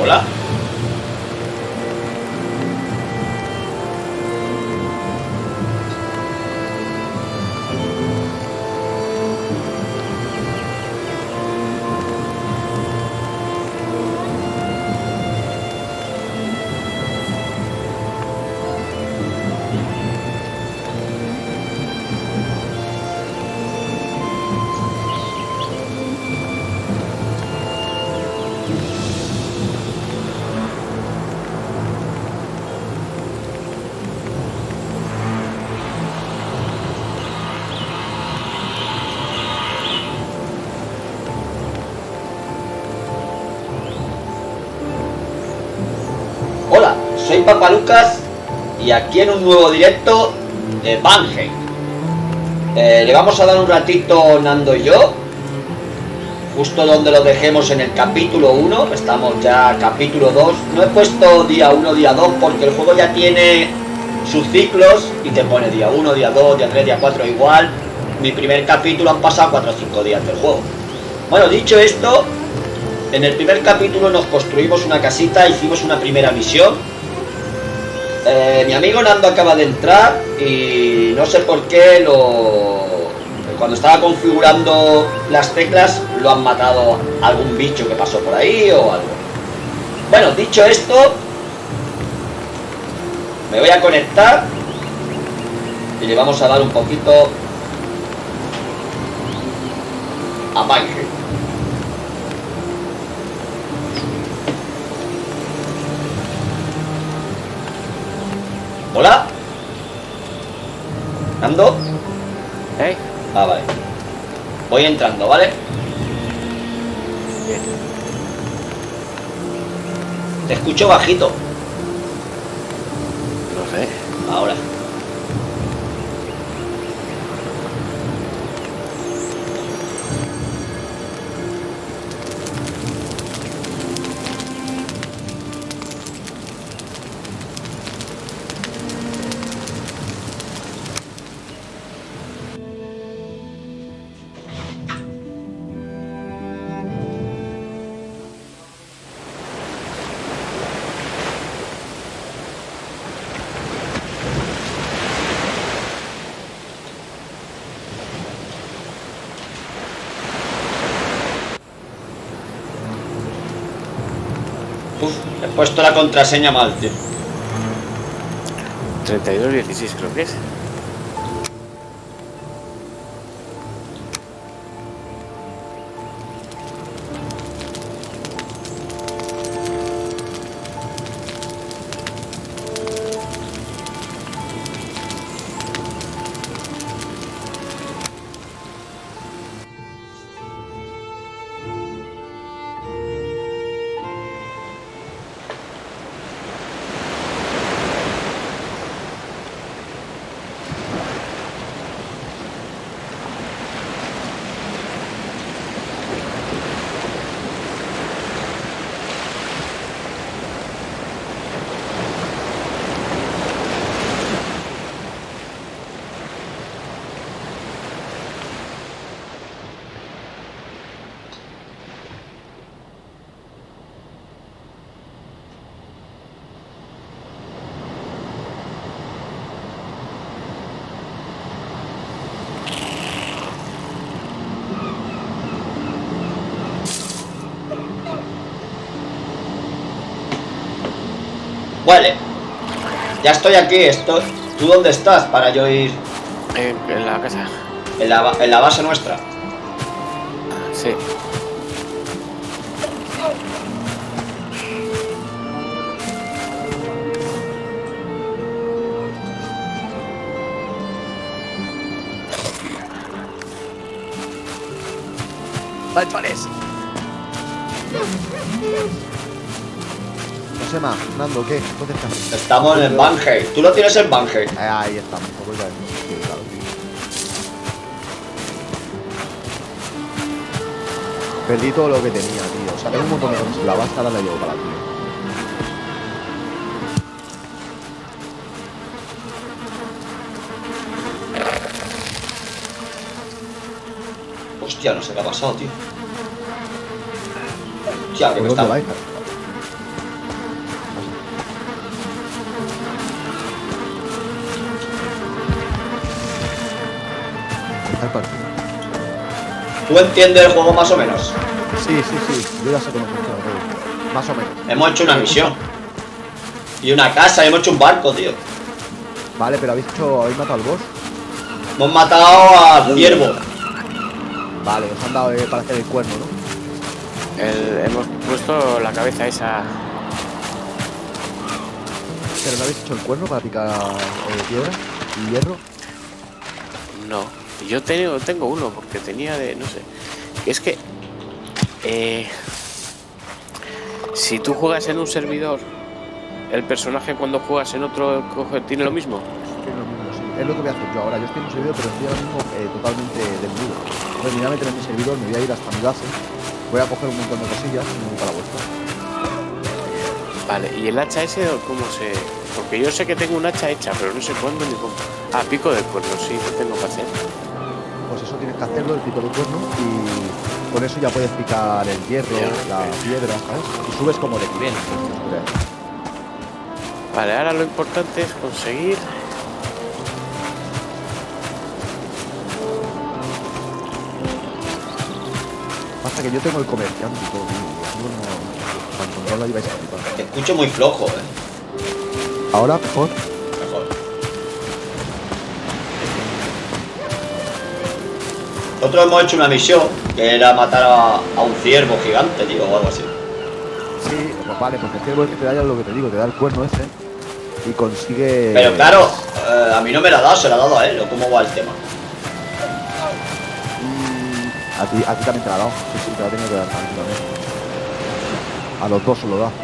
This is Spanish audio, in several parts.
Hola. Hola, soy Papalucas y aquí en un nuevo directo de Valheim. Le vamos a dar un ratito Nando y yo, justo donde lo dejemos en el capítulo 1, estamos ya capítulo 2. No he puesto día 1, día 2 porque el juego ya tiene sus ciclos y te pone día 1, día 2, día 3, día 4 igual. Mi primer capítulo han pasado 4 o 5 días del juego. Bueno, dicho esto, en el primer capítulo nos construimos una casita, hicimos una primera misión. Mi amigo Nando acaba de entrar y no sé por qué cuando estaba configurando las teclas lo han matado algún bicho que pasó por ahí o algo. Bueno, dicho esto, me voy a conectar y le vamos a dar un poquito a Valheim. ¿Hola? ¿Nando? ¿Eh? Ah, vale. Voy entrando, ¿vale? Bien. Te escucho bajito. No sé. Ahora. Uf, he puesto la contraseña mal, tío. 3216 creo que es. Vale. Ya estoy aquí, ¿Tú dónde estás para yo ir? En la casa. En la base nuestra. Sí. ¡Vales! Josema, Nando, ¿qué? ¿Dónde estás? Estamos en Valheim. Tú lo tienes en Valheim. Ahí estamos, pues ya sí, claro, tío. Perdí todo lo que tenía, tío. O sea, tengo un montón de cosas. La basta la llevo para ti. Hostia, no sé qué ha pasado, tío. Hostia, ¿Por dónde vais? empezar partida. ¿Tú entiendes el juego más o menos? Sí, yo ya sé cómo funciona todo. Más o menos. Hemos hecho una misión. Y una casa, y hemos hecho un barco, tío. Vale, pero habéis matado al boss. Hemos matado al ciervo. Vale, os han dado para hacer el cuerno, ¿no? Hemos puesto la cabeza esa. Pero no habéis hecho el cuerno para picar piedra y hierro. No. Yo tengo uno porque tenía de. No sé. Es que. Si tú juegas en un servidor, el personaje cuando juegas en otro tiene lo mismo. Tiene lo mismo, sí. Es lo que voy a hacer yo ahora. Yo estoy en un servidor, pero estoy ahora mismo totalmente desnudo. Entonces me voy a meter en mi servidor, me voy a ir hasta mi base. Voy a coger un montón de cosillas y me voy para la vuestra. Vale, ¿y el hacha ese cómo se...? Porque yo sé que tengo un hacha hecha, pero no sé cuándo ni cómo. Ah, pico de cuerno, sí, lo tengo que hacer. Pues eso tienes que hacerlo, el pico de cuerno, y con eso ya puedes picar el hierro, la piedra, ¿sabes? Y subes como de nivel. Vale, ahora lo importante es conseguir... Pasa que yo tengo el comerciante y todo, tío. Para encontrarlo ahí vais a flipar. Te escucho muy flojo, Ahora, mejor. Mejor. Nosotros hemos hecho una misión que era matar a un ciervo gigante, tío, o algo así. Sí, pues vale, porque el ciervo es que te da ya lo que te digo, te da el cuerno ese y consigue... Pero claro, a mí no me la ha dado, se la ha dado a él, ¿o cómo va el tema? A ti también te la ha dado. Sí, te la ha tenido que dar a ti también. A los dos se lo da.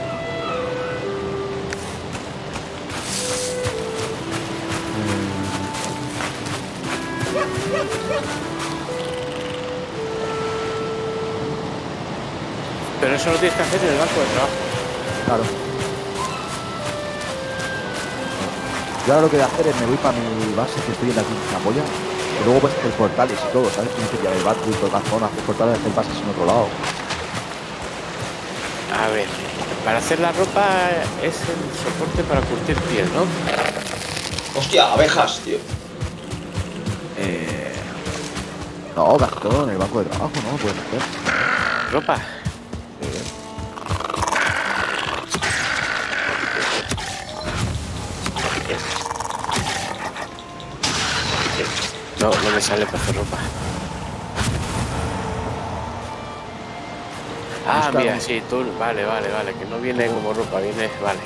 Pero eso lo tienes que hacer en el banco de trabajo. Claro. Yo ahora lo que voy a hacer es me voy para mi base, que estoy en la quinta polla. Y luego pues hacer portales y todo, ¿sabes? Tienes que pillar el barco y tocar zonas, hacer portales, hacer bases en otro lado. A ver, para hacer la ropa es el soporte para curtir piel, ¿no? Hostia, abejas, tío. No, Gastón, en el banco de trabajo, no lo puedes hacer. ¿Ropa? No, no me sale para hacer ropa. Ah, Busca mira, un- sí, tú, vale, que no viene como ropa, viene, vale.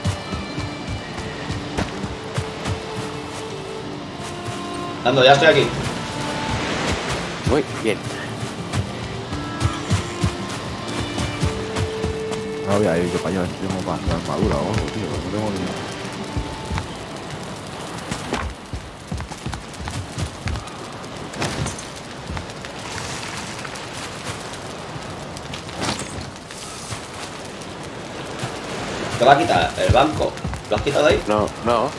Ando, ya estoy aquí. Muy bien. No voy a ir, que para allá tengo para hacer armadura o algo, tío, no tengo ni... ¿Te va a quitar el banco? ¿Lo has quitado ahí? No, no.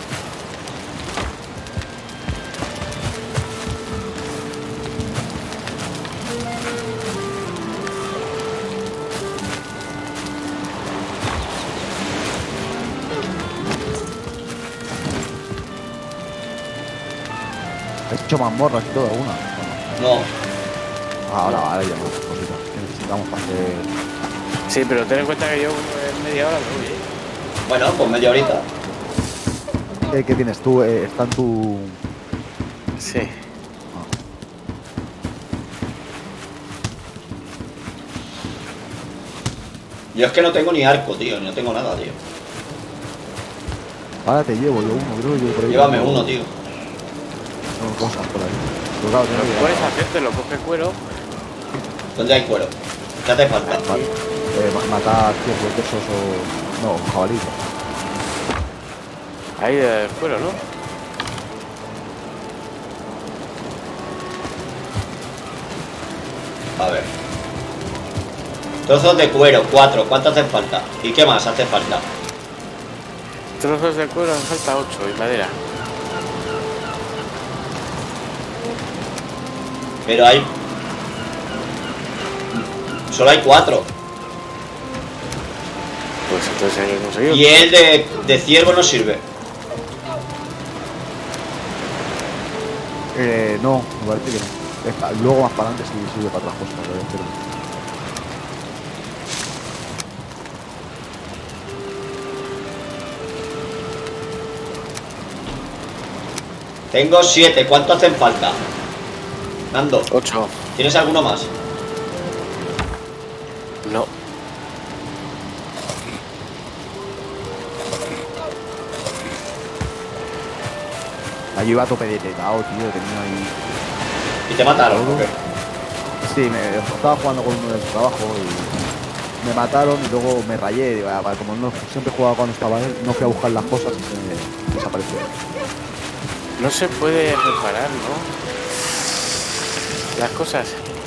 He hecho mazmorras y todo, alguna. No. Ahora ya no, cositas que necesitamos para hacer... Sí, pero ten en cuenta que yo en media hora me voy, ¿eh? Bueno, pues media horita. ¿Qué tienes tú? Está en tu... Sí. Yo es que no tengo ni arco, tío, no tengo nada, tío. Ahora te llevo yo uno, creo que yo por ahí... Llévame uno, tío. Tengo cosas por ahí. Pero claro, tengo Lo que que puedes hacer, te lo coge cuero. ¿Dónde hay cuero? ¿Qué hace falta? Vale. Matar ciervos de esos o... No, un jabalí. Ahí el cuero, ¿no? A ver. Trozos de cuero, 4. ¿Cuánto hace falta? ¿Y qué más hace falta? Trozos de cuero, hace falta 8 y madera. Pero hay... Solo hay 4. Pues entonces hay que conseguir. Y el de ciervo no sirve. No, parece que no. Luego más para adelante sí sirve para otras cosas, pero... Tengo 7. ¿Cuánto hacen falta? Nando, 8. ¿tienes alguno más? No. Allí iba a tope de tetao, tío, tenía ahí... ¿Y te mataron? ¿O qué? Sí, estaba jugando con uno del trabajo y me mataron y luego me rayé. Digo, vale, como no, siempre jugaba cuando estaba él, no fui a buscar las cosas y se me desapareció. No se puede reparar, ¿no? Las cosas.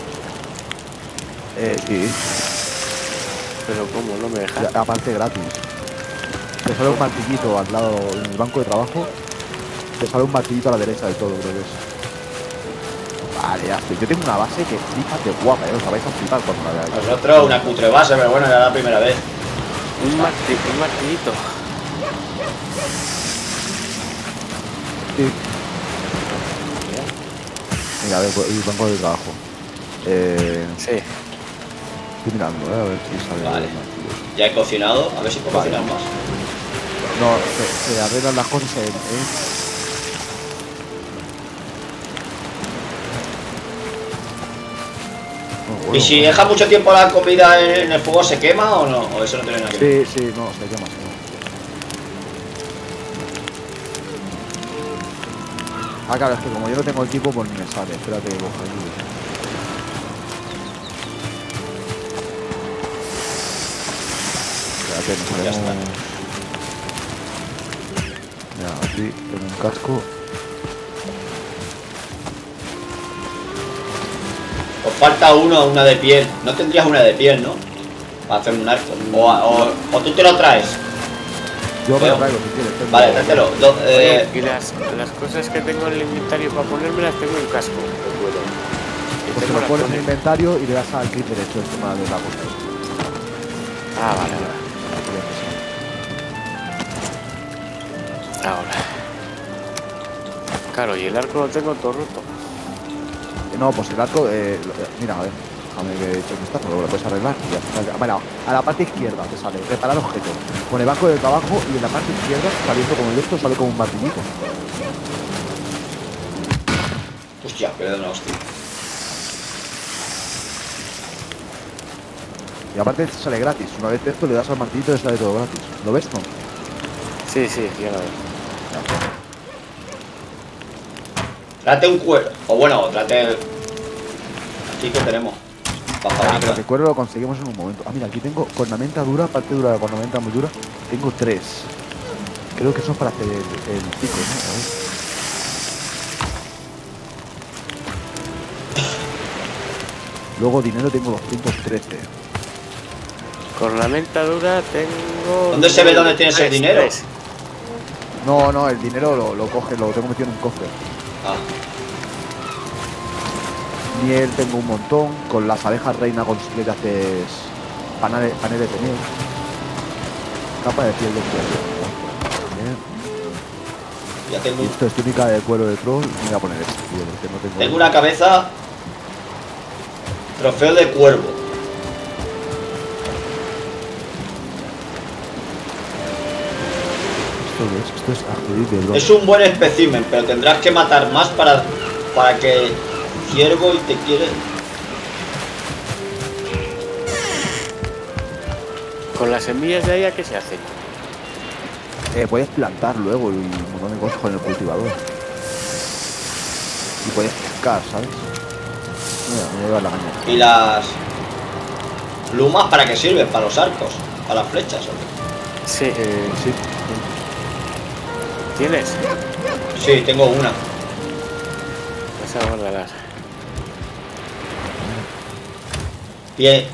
Sí, Pero ¿cómo? No me deja. aparte gratis. Te sale un martillito al lado, en el banco de trabajo. Te sale un martillito a la derecha de todo, creo que es. Vale, ya estoy. Yo tengo una base que flipas de guapa, os vais a flipar cuando la veáis. Nosotros una cutre base, pero bueno, era la primera vez. Un martillito. Sí. Mira, a ver, el banco de trabajo. Sí. Estoy mirando, a ver si sale. Vale. Ya he cocinado, a ver si puedo Vale. cocinar más. No, se arreglan las cosas en... No, bueno, ¿Y si deja mucho tiempo la comida en el fuego, se quema o no? ¿O eso no tiene nada que ver? Sí, no, se quema, se quema. Ah, claro, es que como yo no tengo equipo, pues ni me sale. Espérate que coja ayuda. Espérate, nos Ya haremos... está. Mira, aquí tengo un casco. Os falta una de piel. No tendrías una de piel, ¿no? Para hacer un arco. O tú te lo traes. Yo me Veo. lo traigo si quieres. tengo- Vale, tráetelo. Oye, y las cosas que tengo en el inventario para ponérmelas tengo en casco de cuero. Y Pues te tengo lo las pones en el cosas- inventario y le das al clic derecho encima de la cosa. Ah, vale, vale. Ahora. Claro, y el arco lo tengo todo roto. No, pues el arco, mira, a ver, déjame que eche un vistazo, luego lo puedes arreglar. Y ya está. Mira, a la parte izquierda te sale reparar objeto. Con el banco de trabajo y en la parte izquierda, saliendo como el esto, sale como un martillito. Hostia, que le da una hostia. Y aparte te sale gratis. Una vez esto le das al martillito y te sale todo gratis. ¿Lo ves, no? Sí, ya lo veo. Trate un cuero. O bueno, trate. Aquí que tenemos. Para Pero fabricar. el cuero lo conseguimos en un momento. Ah, mira, aquí tengo cornamenta dura, parte dura de cornamenta muy dura. Tengo 3. Creo que son para hacer el pico, ¿no? A ver. Luego dinero tengo 213. Con la mentadura tengo... ¿Dónde se ve dónde tienes el dinero? 3. No, el dinero lo coge, lo tengo metido en un cofre. Ah, Miel tengo un montón. Con las abejas reina consigues haces paneles de miel. Capa de piel de cuero. Bien. ya tengo. Y esto es túnica de cuero de troll. Me voy a poner esto, tío, porque no tengo... Tengo una cabeza. Trofeo de cuervo. Esto es accedible, bro. Es un buen espécimen, pero tendrás que matar más para que ciervo y te quiere. Con las semillas de ahí, ¿a qué se hacen? Puedes plantar luego y un montón de cosas con el cultivador. Y puedes pescar, ¿sabes? Mira, me voy a llevar la mañana. ¿Y las plumas para qué sirven? ¿Para los arcos? ¿Para las flechas? ¿O qué? Sí. Sí. ¿Tienes? Sí, tengo una. Vas a guardarlas. Bien.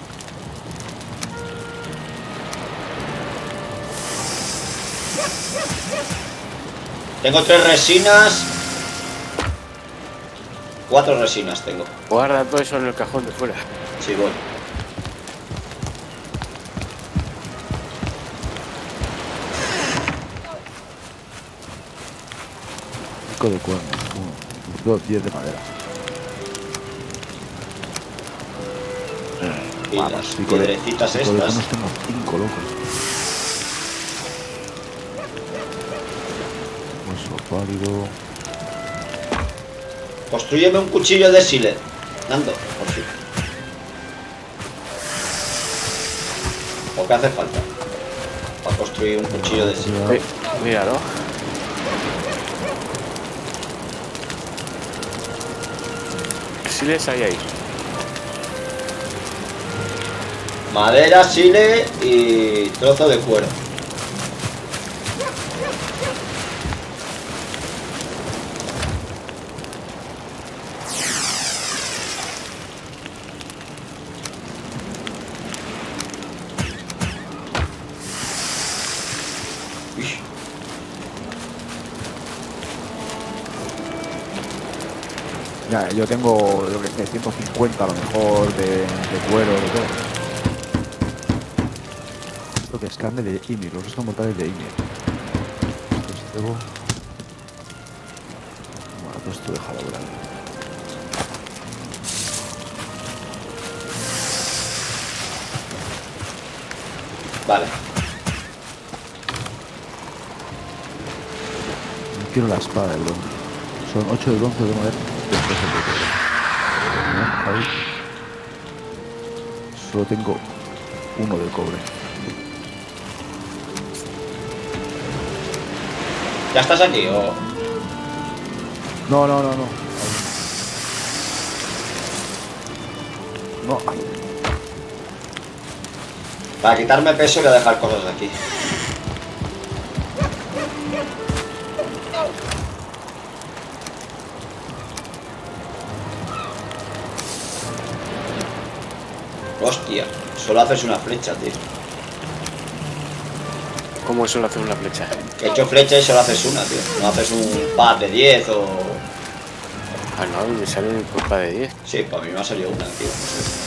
Tengo 3 resinas. 4 resinas tengo. Guarda todo eso en el cajón de fuera. Sí, voy. Pico de cuernos. 10 de madera. Y Vamos, las pico de piedrecitas pico de estas. conos tengo 5, loco. Hueso pálido. Construyeme un cuchillo de Silet. Nando, por fin. ¿O qué hace falta? Para construir un cuchillo de Silet. Míralo. Si les hay ahí. Madera, sile y trozo de cuero. Uy. Ya, yo tengo, lo que sé, 150 a lo mejor de cuero, de todo. Esto que es carne de Ymir, los restos mortales de Ymir. Entonces tengo... Bueno, pues esto déjalo por ahí. Vale. No quiero la espada de bronce. Son 8 de bronce de madera. Después el de cobre. ¿No? Ahí. Solo tengo 1 de cobre. ¿Ya estás aquí o...? No. No, Para quitarme peso voy a dejar cosas aquí. Hostia, solo haces una flecha, tío. ¿Cómo eso lo hace una flecha? He hecho flecha y solo haces una, tío. No haces un par de 10 o... Ah, no, me sale un culpa de 10. Sí, para mí me ha salido una, tío. No sé.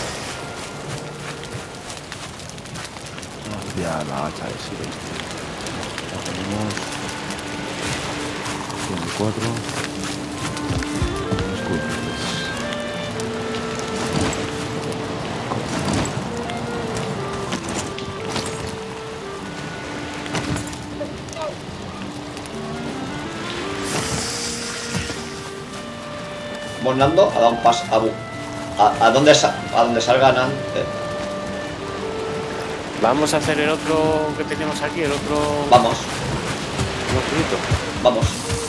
ya la hacha de Siles. Ya tenemos 104. Vamos, Nando, a dar un paso. ¿A dónde salga Nan? Vamos a hacer el otro que tenemos aquí, el otro Vamos, monstruito. vamos.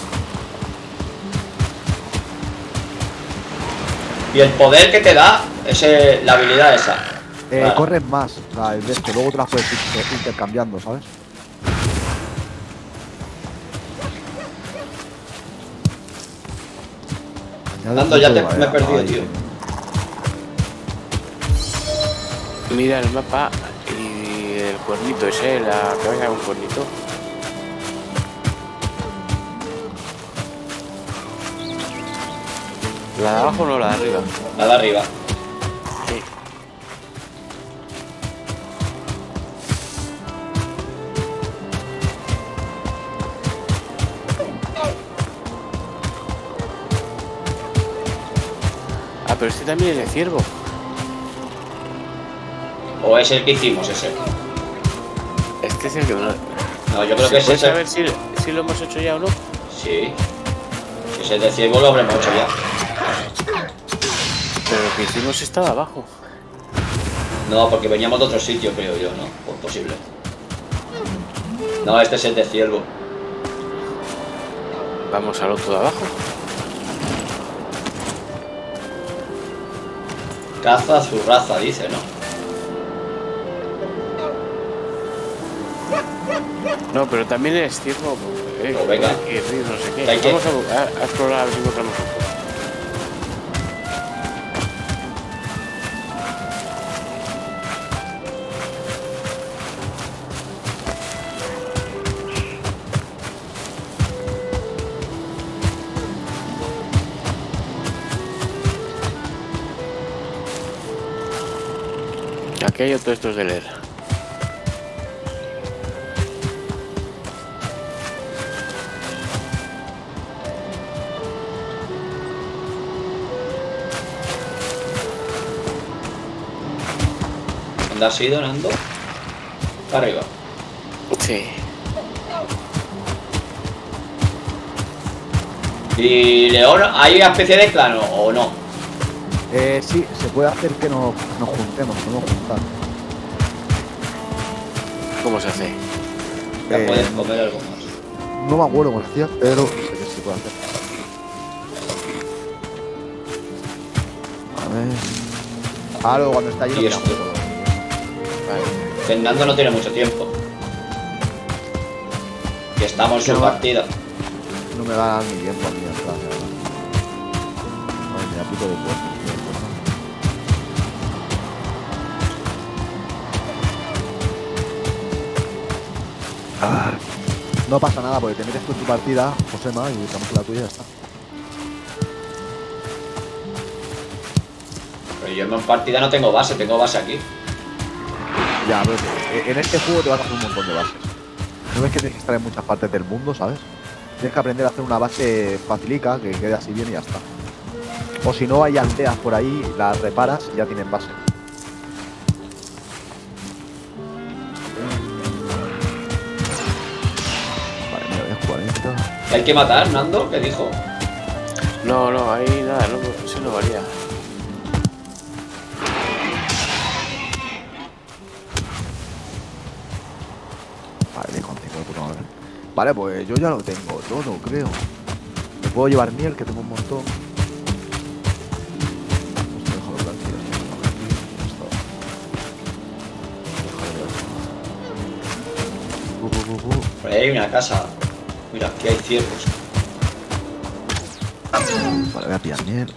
Y el poder que te da, la habilidad esa. Vale. Corren más, o sea, el de esto, luego te las puedes ir intercambiando, ¿sabes? Nando, ya me he perdido, tío. Mira el mapa y el cuernito ese, la cabeza de un cuernito. ¿La de abajo o no la de arriba? La de arriba. Sí. Ah, pero este también es de ciervo. ¿O es el que hicimos ese? Este es el que no. No, yo creo que es ¿Puedes ese. saber si lo hemos hecho ya o no? Sí. Si es el de ciervo lo habremos hecho ya. Pero lo que hicimos estaba abajo. No, porque veníamos de otro sitio, creo yo, ¿no? Pues posible. No, este es el de ciervo. Vamos al otro de abajo. Caza su raza, dice, ¿no? No, pero también es ciervo. Pues venga. Hay que ir, no sé qué. Que hay que- Vamos a explorar a ver si encontramos otro. Aquí hay otro de estos de leer. ¿Dónde has ido, Nando? Para arriba. Sí. ¿Y León, hay una especie de clan o no? Sí, se puede hacer que nos juntemos, podemos juntar. ¿Cómo se hace? Ya puedes comer algo más. No me acuerdo cómo se hacía, pero sé que se puede hacer. A ver. Ah, luego cuando está lleno. Y mira, esto. Vale. Fernando no tiene mucho tiempo. Y estamos en su No. partida. no me va a dar ni tiempo a mí atrás. Ay, mira, pico de puerto. No pasa nada porque te metes tú en tu partida, Josema, y estamos en la tuya y ya está. Pero yo en partida no tengo base aquí. Ya, pero en este juego te vas a hacer un montón de bases. No ves que tienes que estar en muchas partes del mundo, ¿sabes? Tienes que aprender a hacer una base facilica, que quede así bien y ya está. O si no, hay aldeas por ahí, las reparas y ya tienen base. Vale, mira, voy a 40. ¿Hay que matar, Nando? ¿Qué dijo? No, no, ahí nada, no, eso no varía. Vale, con 5 de puta madre. Vale, pues yo ya lo tengo todo, creo. Me puedo llevar miel, que tengo un montón. Pues déjalo tranquilo. Por ahí hay una casa. Mira, aquí hay ciervos. Vale, voy a pillar miel.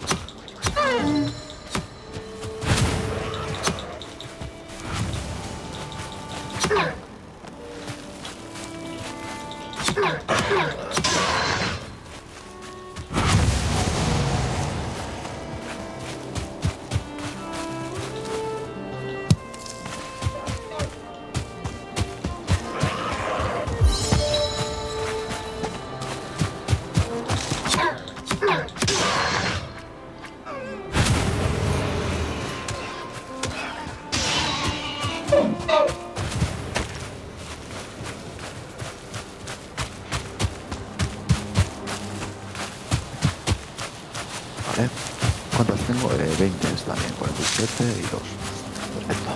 Vale. ¿Cuántas tengo? 20 también, 47 y 2. Perfecto.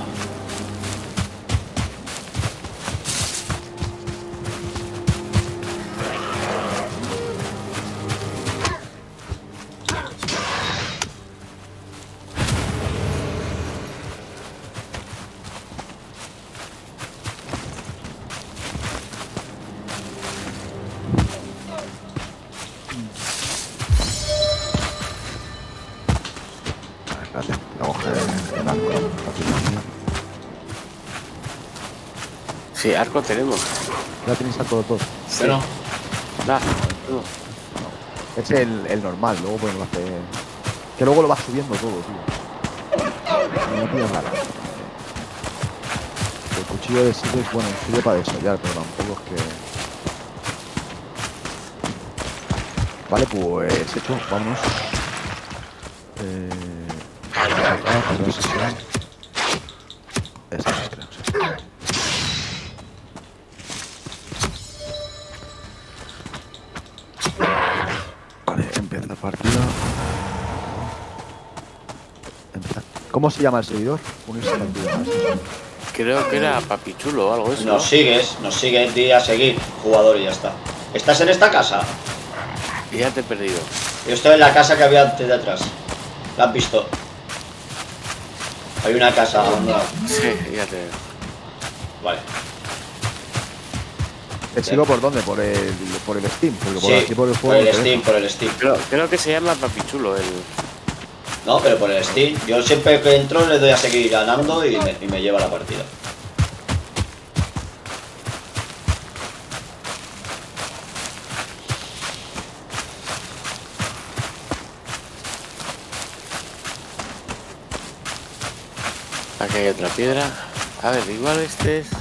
Espérate, voy a coger el arco. Sí, arco tenemos. Ya tenéis arco todos. Bueno, Nada, no. Es el normal, luego podemos hacer. Que luego lo vas subiendo todo, tío. No pillas nada. El cuchillo de sitio es bueno, sirve para desollar, pero tampoco es que. Vale, pues hecho, vámonos. Pero sesión. Esa es, creo, sí. Vale, empieza la partida. Empieza. ¿Cómo se llama el servidor? Unirse a la partida. Creo que era papichulo o algo eso. nos sigues, di a seguir, jugador, y ya está. ¿Estás en esta casa? Y ya te he perdido. Yo estoy en la casa que había antes de atrás. ¿La has visto? Hay una casa abandonada. Sí, ya te veo. Vale. ¿Te sigo por dónde? Por el Steam. Porque por Sí, aquí por el por juego. el no te Steam, deja. por el Steam. Creo que se llama papichulo el. No, pero por el Steam. Yo siempre que entro le doy a seguir ganando y me lleva la partida. Aquí hay otra piedra. A ver, igual este es.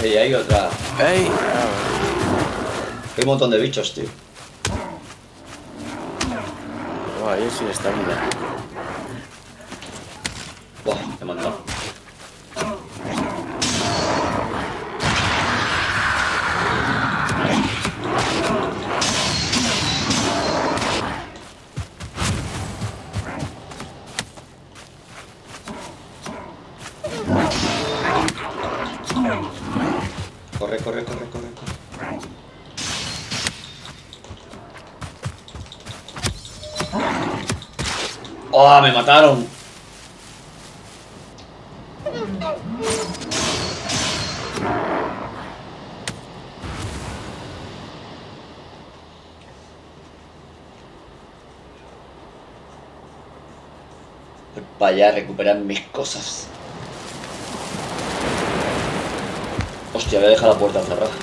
Y hay otra. ¡Ey! Hay un montón de bichos, tío. Buah, yo sin estamina. Buah, me he mandado. Corre, corre, corre, corre, corre. ¡Oh, me mataron! Voy para allá a recuperar mis cosas. Hostia, voy a dejar la puerta cerrada.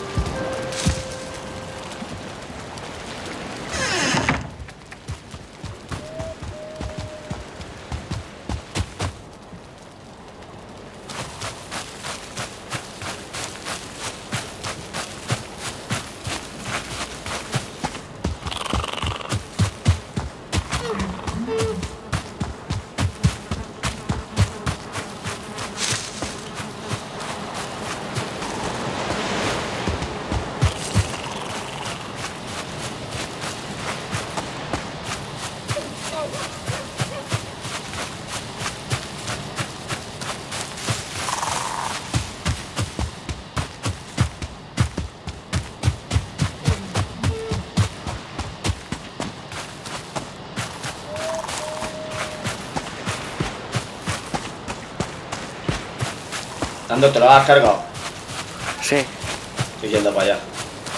Nando, ¿te lo has cargado? Sí. Estoy yendo para allá.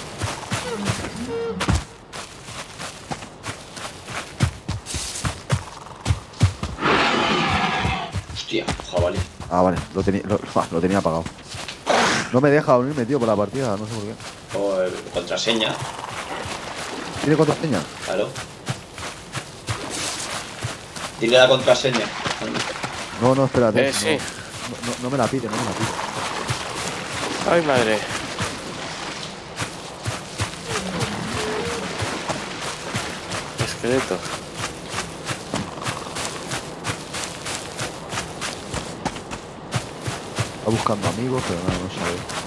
Hostia, jabalí. Ah, vale, lo tenía apagado. No me deja unirme, tío, por la partida, no sé por qué. O contraseña. ¿Tiene contraseña? Claro. Dile la contraseña. No, espérate. Sí. No me la pide, no me la pide. ¡Ay, madre! Esqueleto. Está buscando amigos, pero no sabe.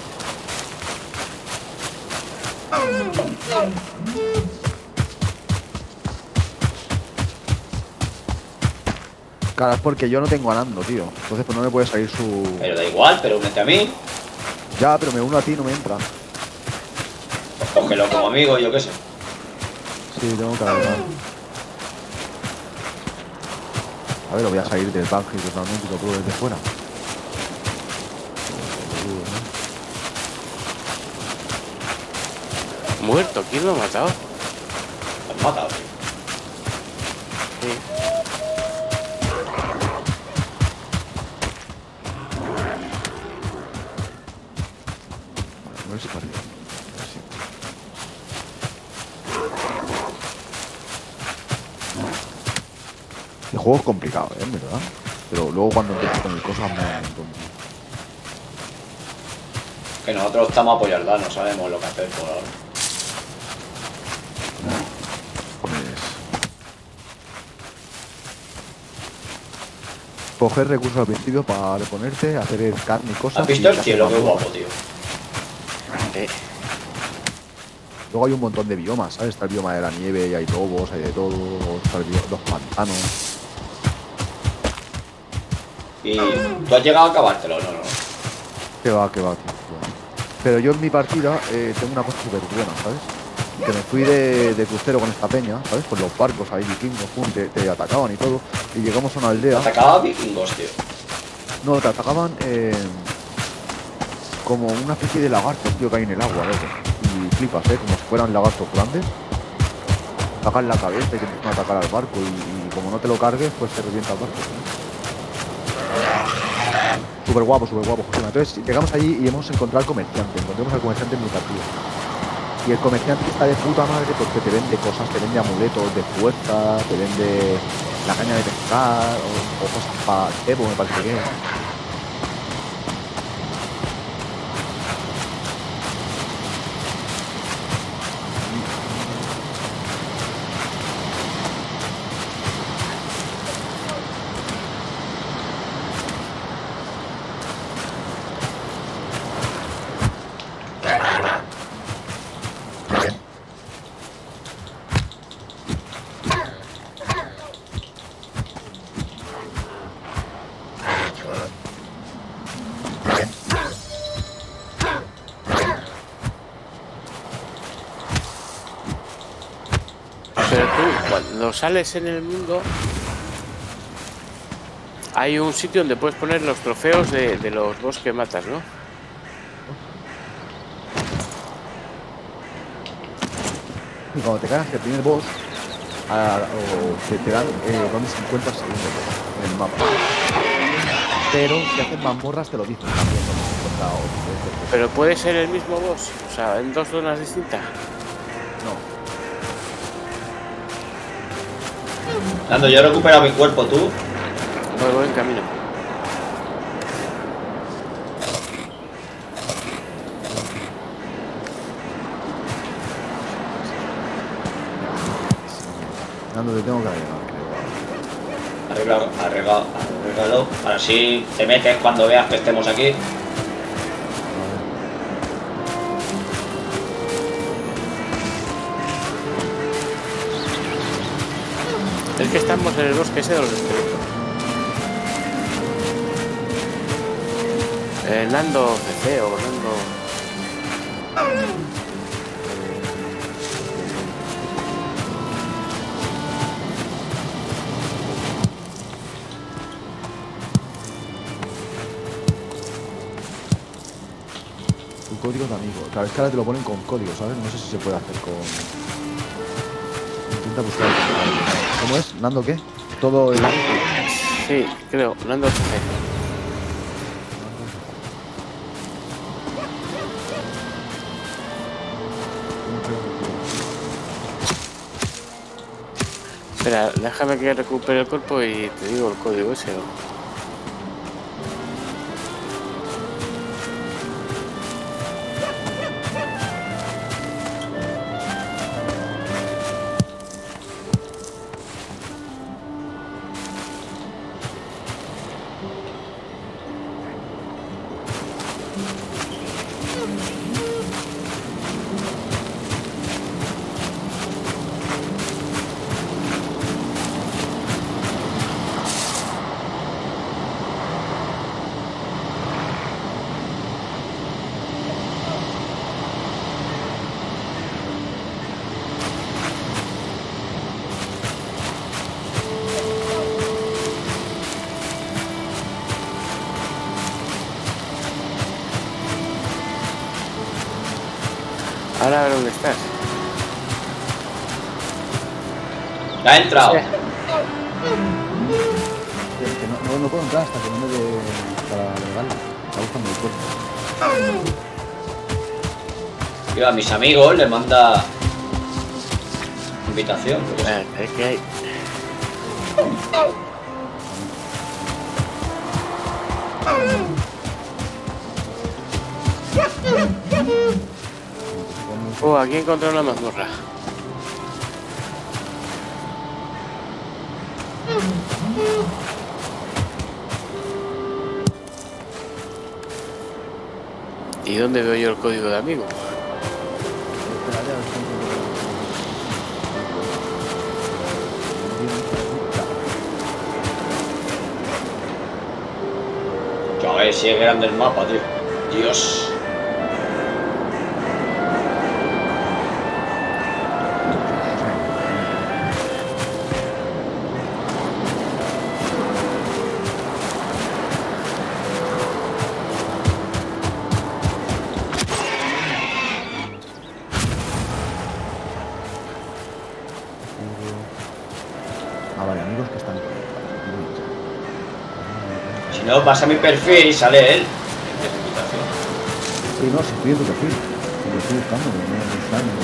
Claro, es porque yo no tengo a Nando, tío. Entonces pues no me puede salir su... Pero da igual, pero únete a mí. Ya, pero me uno a ti y no me entra. Pues cógelo como amigo, yo qué sé. Sí, tengo que agregar. A ver, lo voy a salir del banco totalmente y lo puedo desde fuera. Muerto, ¿quién lo ha matado? Lo has matado, tío. Sí. A ver si para arriba. El juego es complicado, en verdad. Pero luego cuando empiezas con el cosas me da un montón. Que nosotros estamos a apoyarla, no sabemos lo que hacer por ahora. Pues... coger recursos al principio para reponerte, hacer el carne y cosas. ¿Has visto y el cielo? Qué hacer guapo, tío. Luego hay un montón de biomas, ¿sabes? Está el bioma de la nieve y hay lobos, hay de todo. Está el los pantanos. Y tú has llegado a acabártelo, no. Que va, tío. Pero yo en mi partida tengo una cosa súper buena, ¿sabes? Que me fui de crucero con esta peña, ¿sabes? Con los barcos ahí vikingos, te atacaban y todo. Y llegamos a una aldea. Atacaba a vikingos, tío. No, te atacaban como una especie de lagartos, tío, que hay en el agua, ¿ves? Y flipas, como si fueran lagartos grandes. Atacan la cabeza y te empiezan a atacar al barco y como no te lo cargues, pues te revienta el barco, ¿sabes? Súper guapo, Josema. Entonces llegamos allí y hemos encontrado al comerciante. Encontramos al comerciante en mi partida. Y el comerciante está de puta madre porque te vende cosas, te vende amuletos de fuerza, te vende la caña de pescar o cosas para cebo, me parece que es. Pero tú, cuando sales en el mundo, hay un sitio donde puedes poner los trofeos de los boss que matas, ¿no? Y cuando te ganas el primer boss, te dan donde se encuentra el segundo boss en el mapa. Pero si hacen mazmorras te lo dicen también donde se encuentra otro. Pero puede ser el mismo boss, o sea, en dos zonas distintas. No. Nando, yo he recuperado mi cuerpo, ¿tú? Voy en camino. Nando, te tengo que arreglar, creo. Arréglalo. Ahora sí te metes cuando veas que estemos aquí. Es que estamos en el bosque ese de los esqueletos. Nando CC o Nando... Tu código de amigo. Claro, es que ahora te lo ponen con código, ¿sabes? No sé si se puede hacer con... Intenta buscar. ¿Cómo es? ¿Nando qué? Todo el... Sí, creo, Nando CC. Espera, déjame que recupere el cuerpo y te digo el código ese. Ahora a ver dónde estás. Ya ha entrado. Sí. Que no puedo entrar hasta que no me dé para agregarlo. Está buscando el cuerpo. Yo a mis amigos les manda invitación. Es que hay... Oh, aquí encontré una mazmorra. ¿Y dónde veo yo el código de amigo? A ver si es grande el mapa, tío. Dios. Ah, vale, amigos que están... Si no, vas a mi perfil y sale él. Sí, no, si estoy en tu perfil. Lo estoy buscando, no está en el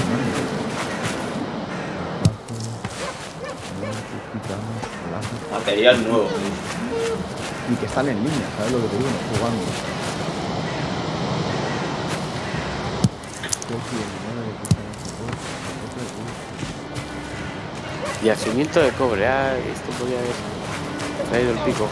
mando. Material nuevo. Y que están en línea, ¿sabes lo que te digo? No jugando. Yacimiento de cobre. Ah, esto podría haber traído el pico.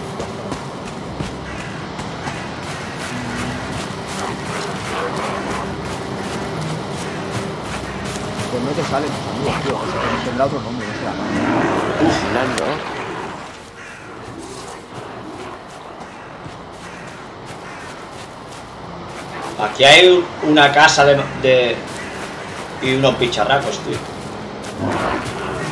Pues no te salen los amigos, tío. O sea, que tendrá otro nombre, no sé. Nando. Aquí hay una casa y unos bicharracos, tío.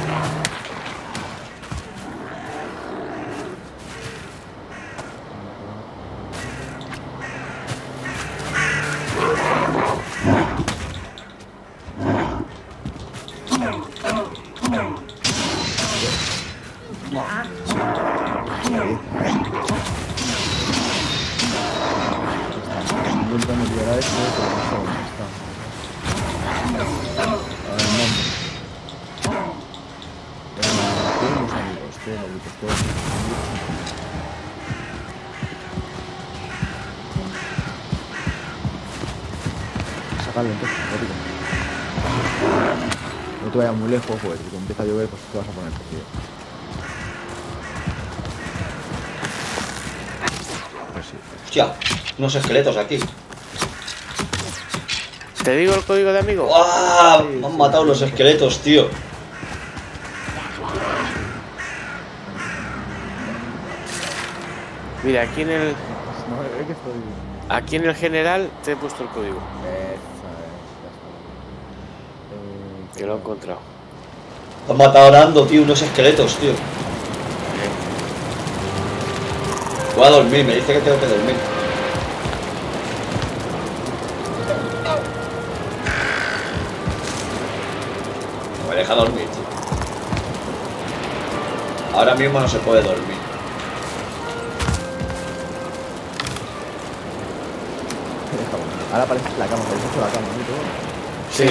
Sacarlo entonces, rápido. No te vayas muy lejos, pues si empieza a llover, pues te vas a poner tío. Pues sí. Hostia, unos esqueletos aquí. ¿Te digo el código de amigo? ¡Ah! Me han matado los esqueletos, tío. Mira, aquí en el... No, es que estoy... Aquí en el general te he puesto el código. Que lo he encontrado. Me han matado Nando, tío, unos esqueletos, tío. Voy a dormir, me dice que tengo que dormir. No me deja dormir, tío. Ahora mismo no se puede dormir. Ahora parece la cama, parece mucho la cama, ¿no? Sí.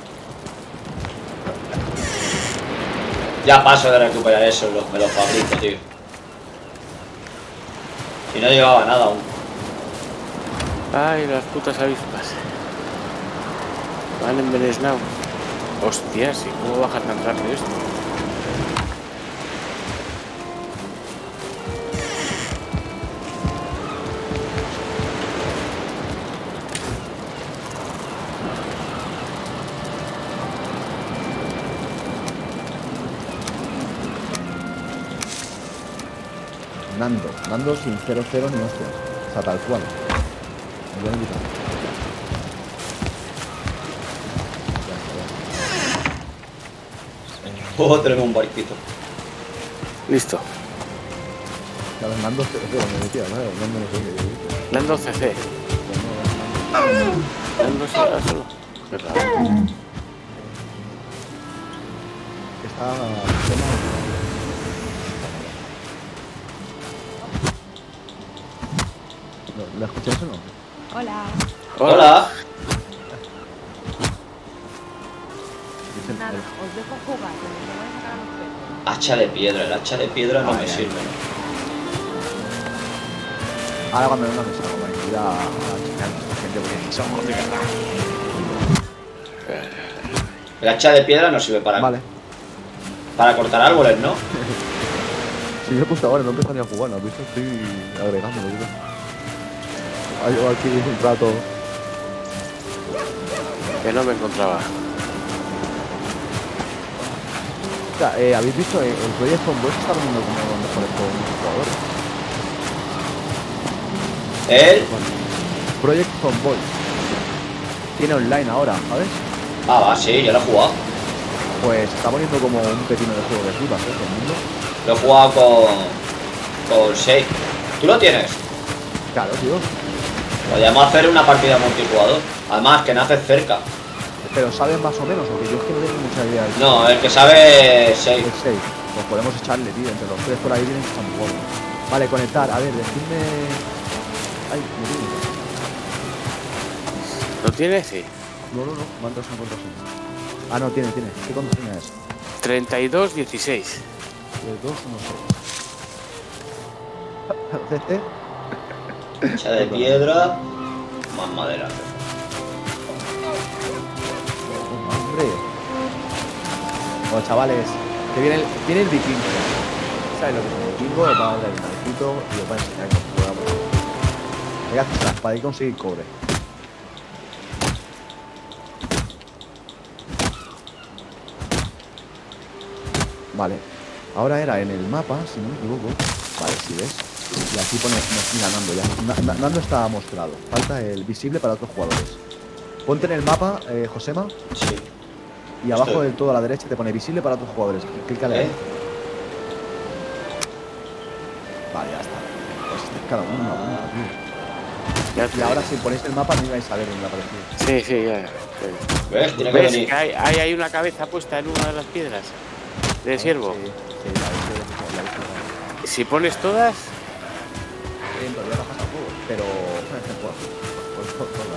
Ya paso de recuperar eso, me lo fabrico, tío. Y no llevaba nada aún. Ay, las putas avispas. Me han envenenado. Hostia, sí, ¿cómo baja tan rápido esto? Nando sin 0-0 ni hostia. O sea, tal cual. Me voy a invitar. Oh, tenemos un barquito. Listo. Claro, Nando 0-0 me decía, ¿no? Nando no sé qué. Nando CC. Nando solo. Qué raro. Está... ¿La escucháis o no? Hola. Hola. Dicen, Nada, os dejo jugar, que me voy a sacar a los peces. Hacha de piedra, el hacha de piedra no me sirve. ahora cuando venga me salgo, para ir a chicar a esta gente porque somos de verdad. El hacha de piedra no sirve para, Vale. para cortar árboles, ¿no? Si me he puesto ahora, no he empezado ni a jugar, ¿no has visto? Estoy agregándolo, yo. Llevo aquí un rato. Que no me encontraba. O sea, ¿habéis visto? El Project Zomboid está poniendo como los mejores juegos multijugadores. Él. Project Zomboid. Tiene online ahora, ¿sabes? Ah, va, sí, ya lo he jugado. Pues está poniendo como un pepino de juego de flipas, todo el mundo. Lo he jugado con Shake. ¿Tú lo tienes? Claro, tío. Podríamos hacer una partida multijugador. Además, que naces cerca. Pero sabes más o menos, porque yo es que no tengo mucha idea. No, el que sabe El Shake. 6. Pues podemos echarle, tío. Entre los tres por ahí tienen que estar muy guapos. Vale, conectar. A ver, decidme. Ay, me tiene. ¿Lo tienes? Sí. No. Mandas una contraseña. Ah, no, tiene. ¿Qué contraseña es? 3216. 2, 1, 6. CC. Hacha de piedra. Más madera. Hombre. Bueno, chavales, que viene el vikingo. ¿Sabes lo que es el vikingo? Os va a dar el malecito y os va a enseñar cómo se juega. Hay que hacer trampa para ir conseguir cobre. Vale. Ahora era en el mapa, si no me equivoco. Vale, si ves. Y aquí pone, mira, Nando ya. Nando está mostrado. Falta el visible para otros jugadores. Ponte en el mapa, Josema. Sí. Y abajo Estoy. del todo a la derecha te pone visible para otros jugadores. Clícale ahí. Vale, ya está. Pues este es cada uno una punta, tío. Ya te Y ahora digo. si ponéis el mapa no vais a ver dónde ha aparecido. Sí, ya. ¿Ves? Tiene que ¿Ves venir. que hay una cabeza puesta en una de las piedras? ¿De ciervo? Sí, la he visto. Si pones todas, Todavía no pasa juego, pero... Pues todas.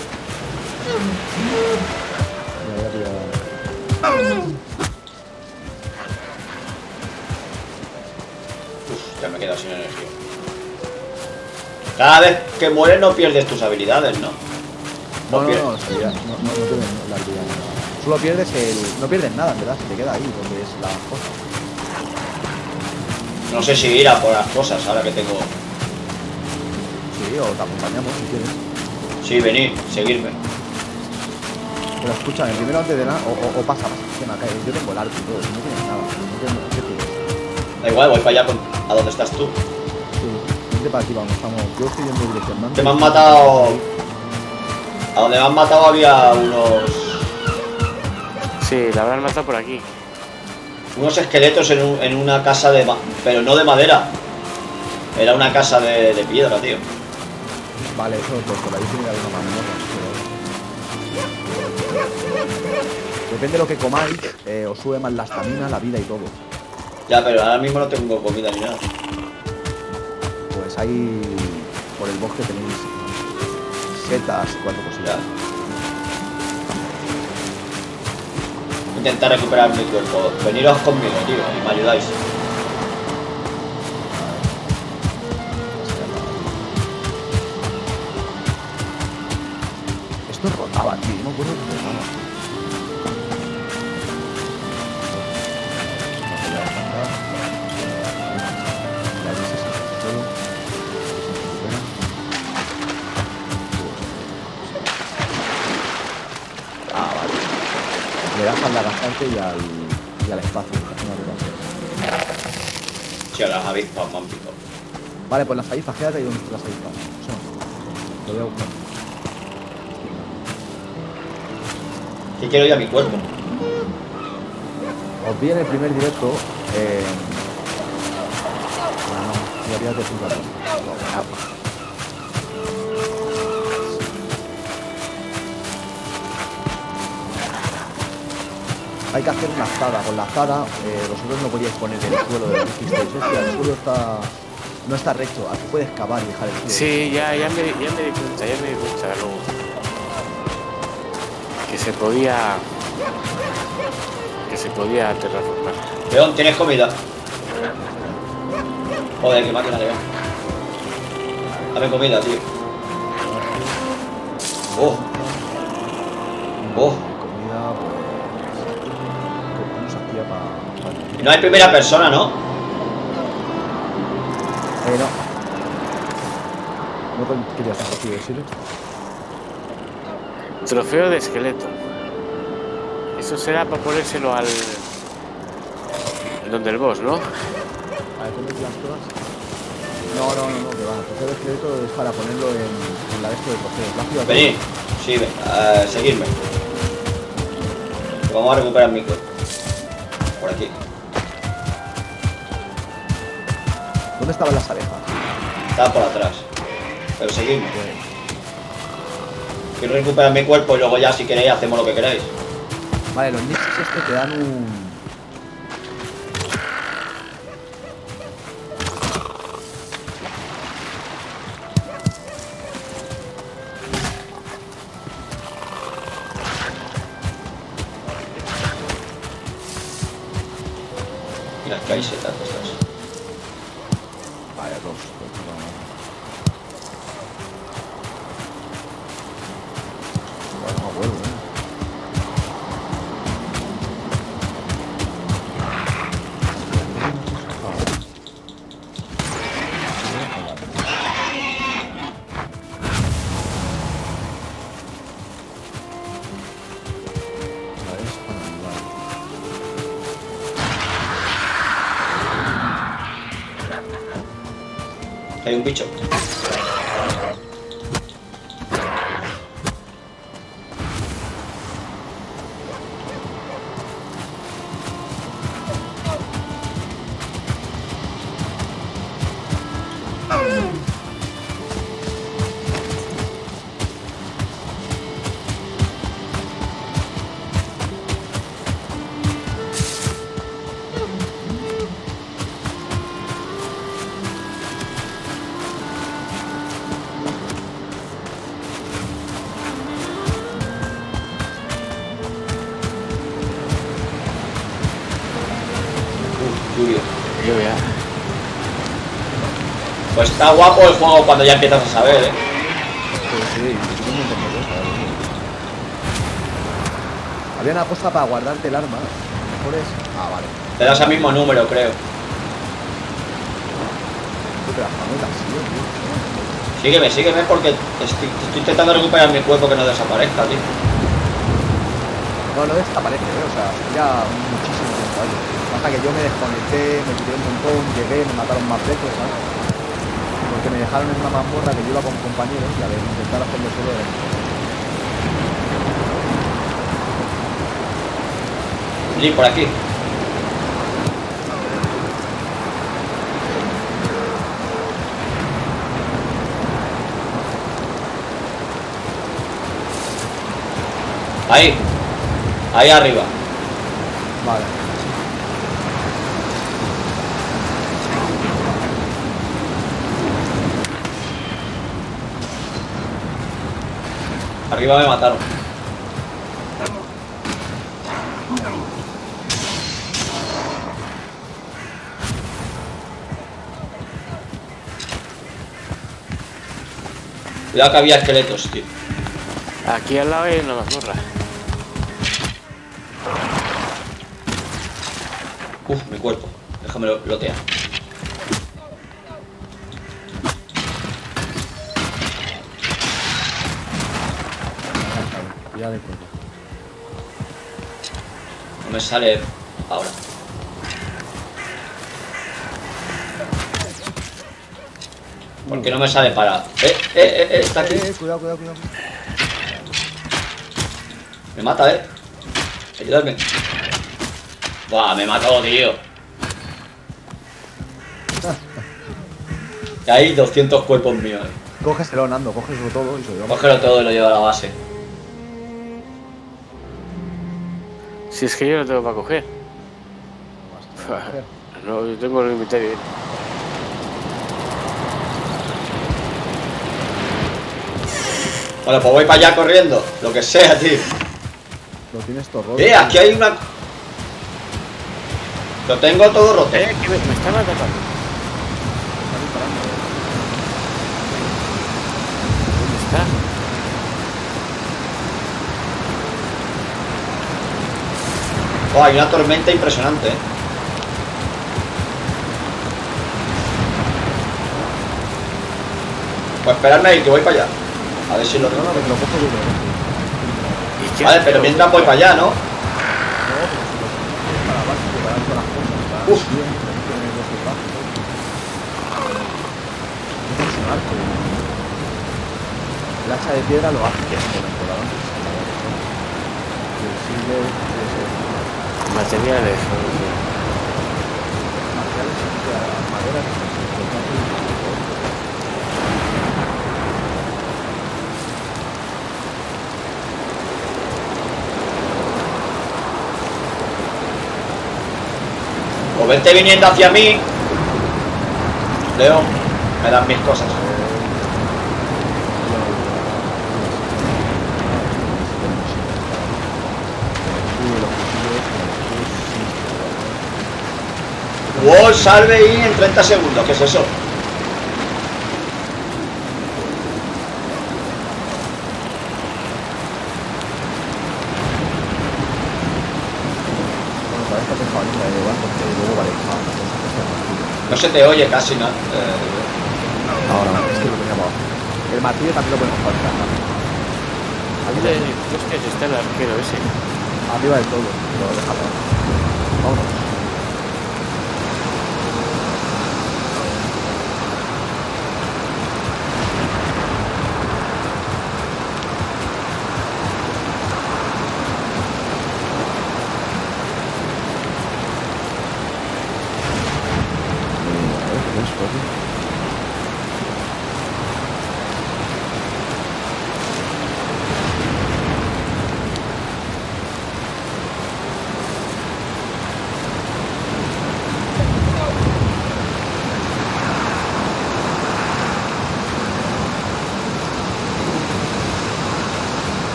Me voy a pillar... Cada vez que mueres no pierdes tus habilidades, ¿no? No, no, pierdes. no, sí, ya, no pierdes la habilidad. Solo pierdes el. No pierdes nada, en verdad, se te queda ahí donde es la cosa. No sé si ir a por las cosas ahora que tengo. Sí, o te acompañamos si quieres. Sí, venid, seguirme. Pero escúchame, primero antes de nada, o pasa, que me cae. Yo tengo el arco y todo, si no tienes nada. ¿Qué tienes? Da igual, voy para allá a donde estás tú. Sí, vente para aquí, vamos, estamos. Yo estoy yendo direccionando. Te me han matado. A donde me han matado había Sí, la habrán matado por aquí. unos esqueletos en una casa de pero no de madera. Era una casa de piedra, tío. Vale, eso pues por ahí tiene que haber una mazmorra. Depende de lo que comáis, os sube más la estamina, la vida y todo. Ya, pero ahora mismo no tengo comida ni nada. Pues ahí por el bosque tenéis setas y cuatro cosillas. Ya. Intentar recuperar mi cuerpo. Veniros conmigo, tío, y me ayudáis. Esto rotaba, tío, no me acuerdo que rotaba. Ah, vale. Le das al lagartante y al espacio. Si a las avispas me han picado. Vale, pues las avispas, quédate ahí donde están las avispas. Eso. Lo voy a buscar. Que quiero ir a mi cuerpo. Os vi en el primer directo. Bueno, no, ya te explico. Hay que hacer una azada. Con la azada, vosotros no podíais poner el suelo de lo que hicisteis. Hostia, el suelo no está recto. Aquí puedes cavar y dejar el suelo. Sí, ya me di cuenta, luego. Que se podía terraformar. León, ¿tienes comida? Joder, qué máquina, León. Dame comida, tío. Oh. Oh. Comida, ¿cómo se hacía para...? Y no hay primera persona, ¿no? No. No querías hacer así, decirlo. Trofeo de esqueleto. Eso será para ponérselo al... donde el boss, ¿no? A ver, ¿cómo las cosas? No, que va. El trofeo de esqueleto es para ponerlo en la de esto de trofeos. Venid. Sí, ven. Seguidme. Vamos a recuperar mi cuerpo. Por aquí. ¿Dónde estaban las abejas? Estaba por atrás. Pero seguidme. Quiero recuperar mi cuerpo y luego ya si queréis hacemos lo que queráis. Vale, los niches te dan un... Mira, que hay setas de estas. Vale, dos. Bueno, no vuelvo, Hay un bicho. Lluvia. Pues está guapo el juego cuando ya empiezas a saber, ¿eh? Sí, tiene un montón de cosas. Había una cosa para guardarte el arma. Mejor es... Ah, vale. Te das al mismo número, creo. Pero las manetas, sí, Sígueme, sígueme porque estoy intentando recuperar mi cuerpo que no desaparezca, tío. No, no desaparece, o sea, ya muchísimo tiempo ahí. Pasa que yo me desconecté, me tiré un montón, llegué, me mataron más veces, ¿sabes? Porque me dejaron en una mazmorra que yo iba con compañeros y a ver, intentar hacerlo solo de... Lee, por aquí. Ahí. Ahí arriba. Vale. Arriba me mataron. Cuidado que había esqueletos, tío. Aquí al lado hay una mazmorra. Uf, mi cuerpo. Déjame lotear. Ya de cuerpo. No me sale ahora. ¿Por qué no me sale para...? Está aquí. Cuidado, cuidado, cuidado. Me mata, Ayúdame. Buah, me mató, tío. Y hay 200 cuerpos míos, Cógeselo, Nando, cógeselo todo y se lo llevamos. Cógelo todo y lo llevo a la base. Si es que yo lo tengo para coger. No, yo tengo el inventario. Vale, pues voy para allá corriendo. Lo que sea, tío. Lo tienes todo roto. Aquí hay una... Lo tengo todo roto. Que me están atacando. ¿Dónde está? Oh, hay una tormenta impresionante, Pues esperadme ahí, que voy para allá. A ver si lo No, no, que te lo cojo yo, creo. ¿Y qué Vale, es pero esto? mientras voy para allá, ¿no? Para abajo, para todas las cosas. Uf. Bien, tiene los bajos. Es un arco. El hacha de piedra lo hace. Materiales. O vente viniendo hacia mí. Leo, me dan mis cosas. Wall salve y en 30 segundos. ¿Qué es eso? No se te oye casi nada. Ahora, es que lo tenía abajo. El martillo también lo podemos fabricar. ¿Dónde está el arquero ese? Arriba del todo, pero déjalo. Vámonos.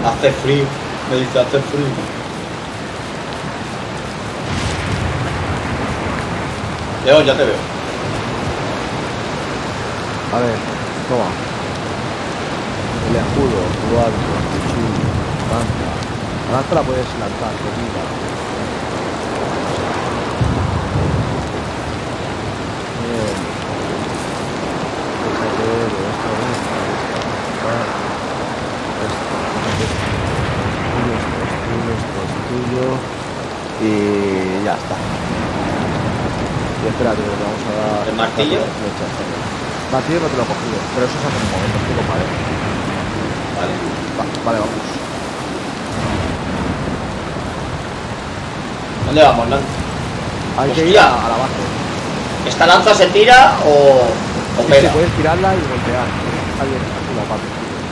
Hace frío. Me dice, hace frío. León, ya te veo. A ver, toma. El escudo, tu alto, cuchillo, lanza. La lanza la puedes lanzar, comida. Bien. Esto. Y ya está. Y espérate, le vamos a dar... ¿El martillo? El martillo no te lo he cogido, pero eso es hace un momento, estoy con madera. Vale. Vale, vamos. ¿Dónde vamos, Nando? Hay que Hostia. ir a la base. ¿Esta lanza se tira o Sí, pega? puedes tirarla y voltear. Está bien, así la parte.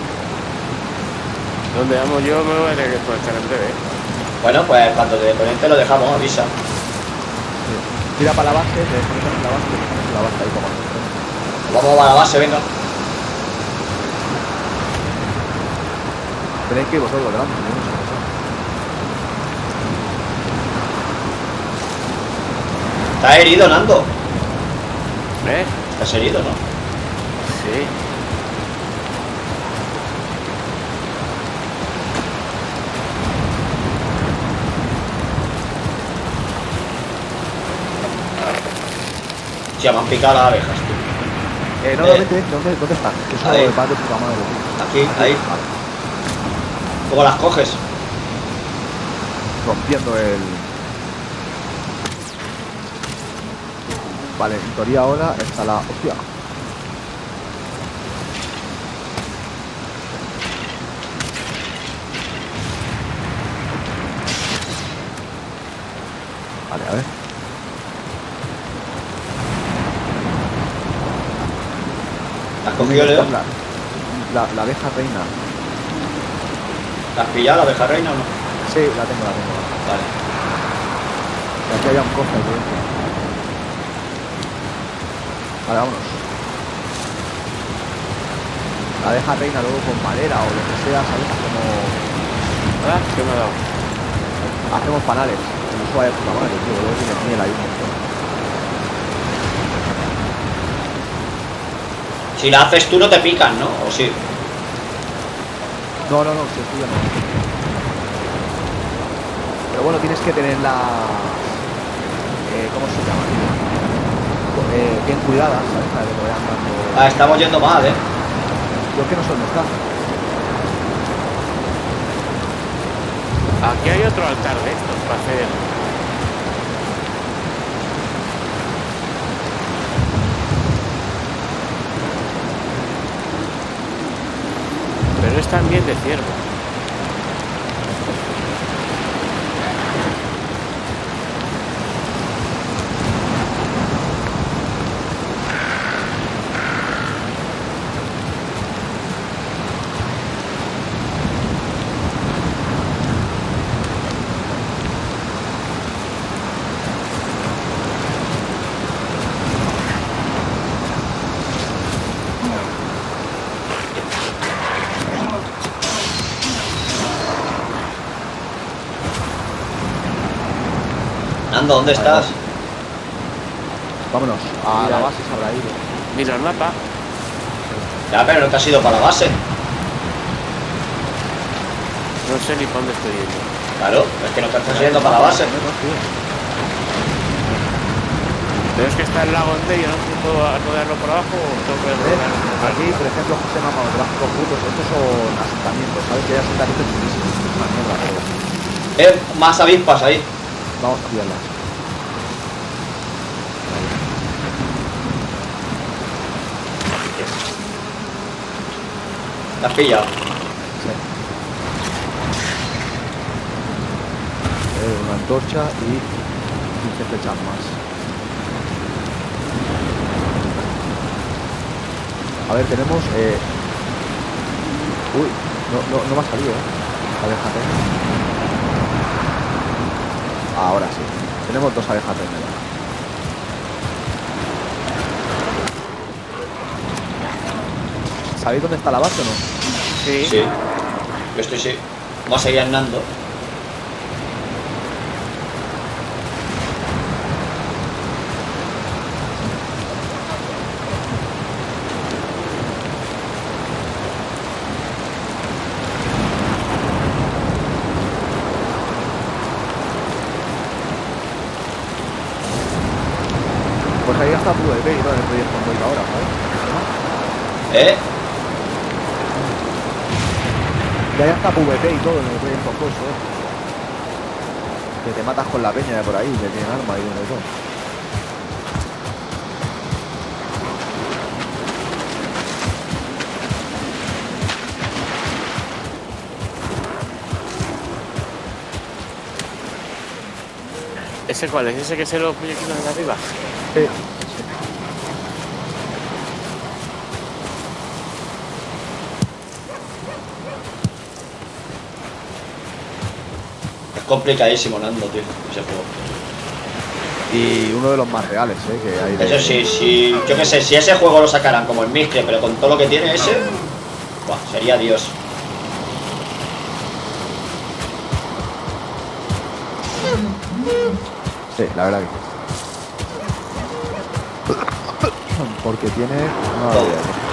Donde vamos yo me voy a tener que conectar en breve. Bueno, pues cuando te conecte lo dejamos, avisa. Sí. Tira para la base, te desconectas en la base, te pones en la base ahí como Vamos a la base, venga. tenéis que ir vosotros delante, yo no sé qué pasa. ¿Estás herido, Nando? ¿Eh? ¿Estás herido, no? Sí. Ya me han picado las abejas, tío. No, vete, ¿dónde están? Que eso ahí. va de puta madre, tío. Aquí, ahí. Vale. ¿Cómo las coges? Rompiendo el... Vale, en teoría ahora está la... Hostia. Vale, a ver. ¿Has cogido, Leo? La abeja reina. ¿La has pillado, la abeja reina o no? Sí, la tengo. Vale. Y aquí había un cofre aquí dentro. Vale, vámonos. La abeja reina luego con madera o lo que sea, ¿sabes? ¿Hola? ¿Qué me ha dado? Hacemos panales. No suave de puta madre, tío. Luego tiene miel ahí un montón. Si la haces tú no te pican, ¿no? ¿O sí? No, si es tuya no. Pero bueno, tienes que tener la... ¿cómo se llama, tío? Bien cuidadas, ¿sabes? Para que te vayan dando... Ah, estamos yendo mal, ¿eh? Yo es que no sé dónde está. Aquí hay otro altar de estos para hacer. Pero es también de ciervo. Nando, ¿dónde estás? Vámonos. A Mira. la base se habrá ido. Mira el mapa. Ya, pero no te has ido para la base. No sé ni para dónde estoy yendo. Claro, es que no te estás yendo para la base. No, tío. Pero es que está el lago en medio, no sé si puedo rodearlo por abajo o tengo que rodearlo por abajo. Aquí, por ejemplo, José Mama, los gráficos putos, estos son asentamientos, ¿sabes? Que hay asentamientos chulísimos. Es una mierda, pero... Más avispas ahí. Vamos a pillarlas. ¿Te has pillado? Sí. Una antorcha y 15 flechas más. A ver, tenemos... Uy, no me ha salido, Abejas reina. Ahora sí. Tenemos 2 abejas reina. ¿Sabéis dónde está la base o no? Sí. Sí. Yo estoy sí. Vamos a seguir andando. Pues ahí está PvP y todo en el proyecto Android ahora, ¿sabes? Ya está PvP y todo en el proyecto Android, ¿eh? Que te matas con la peña de por ahí, que tienen arma y de todo. ¿Ese cuál es? ¿Ese que se los muñequitos de arriba? Sí. Es complicadísimo, Nando, tío, ese juego. Y uno de los más reales, que hay de... Eso sí, sí, yo qué sé, si ese juego lo sacaran como el Miscre, pero con todo lo que tiene ese, buah, sería Dios. Sí, la verdad que sí. Porque tiene... No, Todo.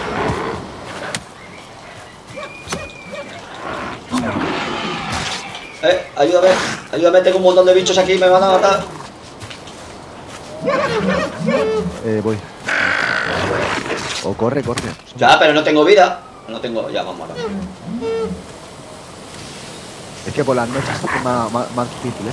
Ayúdame, ayúdame, tengo un montón de bichos aquí, me van a matar. Voy. O corre, corre. Ya, pero no tengo vida. No tengo, ya, vamos ahora. Es que por las noches se hace más difícil,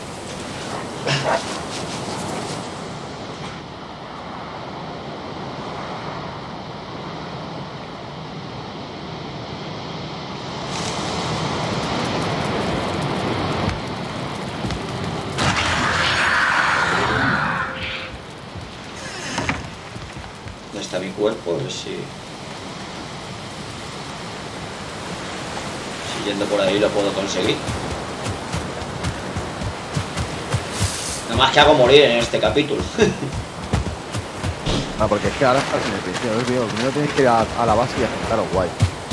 ¿Dónde está mi cuerpo? A ver si yendo por ahí lo puedo conseguir. Nada más que hago morir en este capítulo. Ah, porque es que ahora estás en el principio, tío. Primero tienes que ir a la base y aceptaros guay.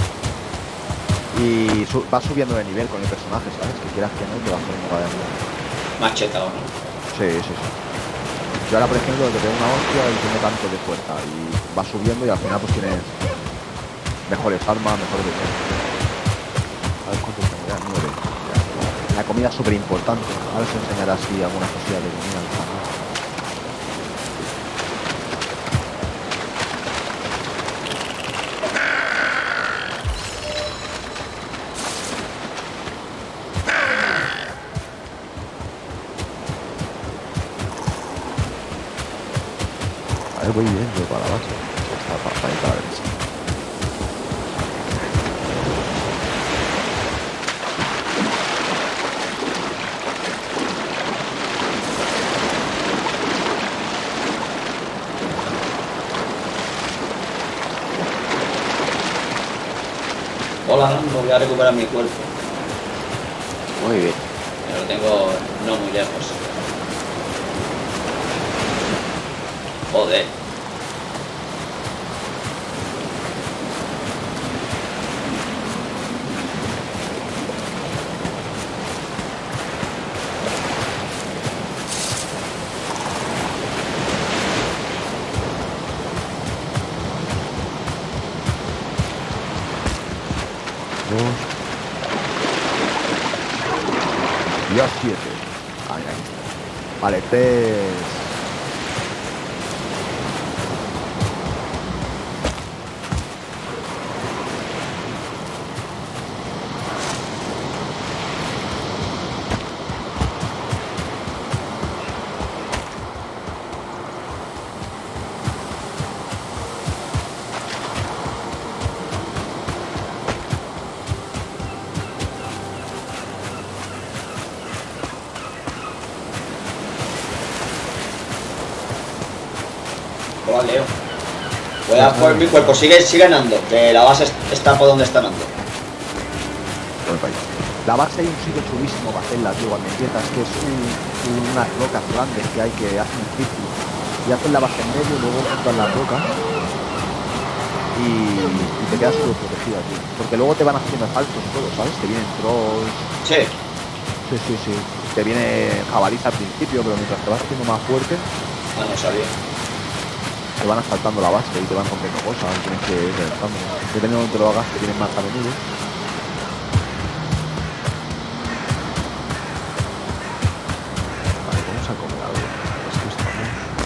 Y vas subiendo de nivel con el personaje, ¿sabes? Que quieras que no, te vas poniendo cada vez más. Machetado, ¿no? Sí, sí, sí. Yo ahora, por ejemplo, te pego una hostia y tengo tanto de fuerza. Y vas subiendo y al final pues tienes mejores armas, mejores de todo. A ver cuánto tengo ya, 9. La comida es súper importante. Ahora os enseñaré así algunas cosillas de comida al canal. A ver, voy bien yo para la base. Está para ir a la derecha. Hola, Nando, voy a recuperar mi cuerpo. Muy bien. Pero lo tengo no muy lejos. Joder. Y a 7. Ahí, ahí. Vale, 3. Hola, Leo. Voy a por mi cuerpo. Sigue andando. Que la base está por donde está andando. La base hay un sitio chulísimo para hacerla, tío, cuando empiezas, que es unas rocas grandes que hay que hacer un círculo. Y haces la base en medio y luego juntas las rocas. Y y te quedas súper protegido aquí. Porque luego te van haciendo saltos todo, ¿sabes? Te vienen trolls. Sí. Sí. Te viene jabalís al principio, pero mientras te vas haciendo más fuerte, Ah, no sabía. te van asaltando la base y te van rompiendo cosas. Tienes que ir reventando. Dependiendo de donde te lo hagas, te vienen más a menudo. Vale, vamos a comer algo. Es que estamos...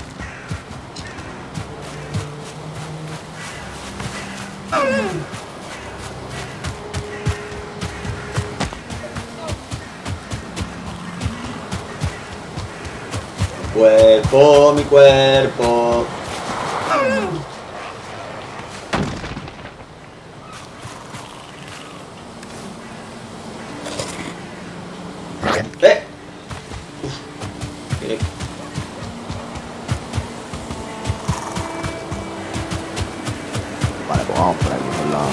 Cuerpo, mi cuerpo. Uf. Mire. Vale, pues vamos por aquí con la...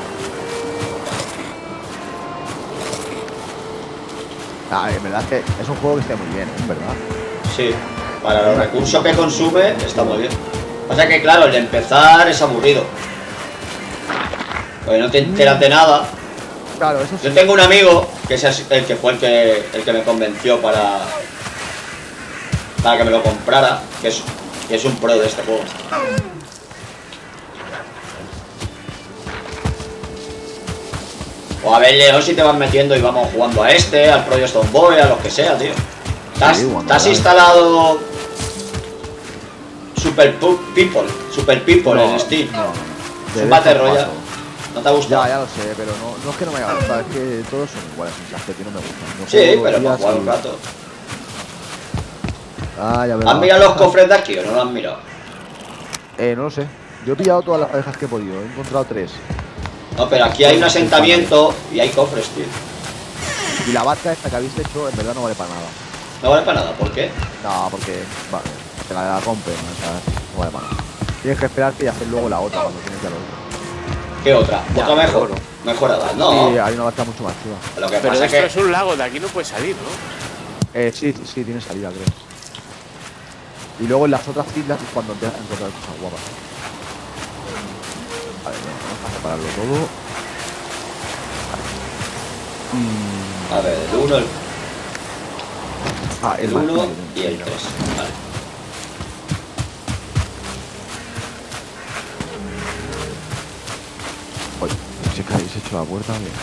en verdad es que es un juego que está muy bien, en verdad. Sí, para los recursos que consume está muy bien. Pasa que claro, el de empezar es aburrido. Porque no te enteras de nada. Claro, eso sí. Yo tengo un amigo que es el que fue el que me convenció para que me lo comprara, que es un pro de este juego. O a ver, León, si te vas metiendo y vamos jugando a este, al Project Stone Boy, a los que sea, tío. ¿Te has instalado Super People en Steam? No. Es un Battle Royale. ¿No te ha gustado? Ya lo sé, pero no es que no me haya gustado, es que todos son iguales, las que no me gustan. No Sí, juego pero días para jugar y- un rato. Ya verás. ¿Has mirado los cofres de aquí o no lo has mirado? No lo sé. Yo he pillado todas las parejas que he podido, he encontrado 3. No, pero aquí hay un asentamiento y hay cofres, tío. Y la barca esta que habéis hecho en verdad no vale para nada. No vale para nada, ¿por qué? No, porque vale, te la rompen, o sea, no vale para nada. Tienes que esperarte y hacer luego la otra cuando tienes ya lo otro. ¿Qué otra? Ya, ¿Otra mejor? seguro. Mejorada. No. Sí, hay una barca mucho más chula. Lo que Pero pasa esto es es un lago, de aquí no puedes salir, ¿no? Sí, tiene salida, creo. Y luego en las otras islas es cuando empiezas a encontrar cosas guapas. Vale, vamos a separarlo todo. A ver, el 1, el más 1 que y el 3. Vale. Oye, si es que habéis hecho la puerta, bien.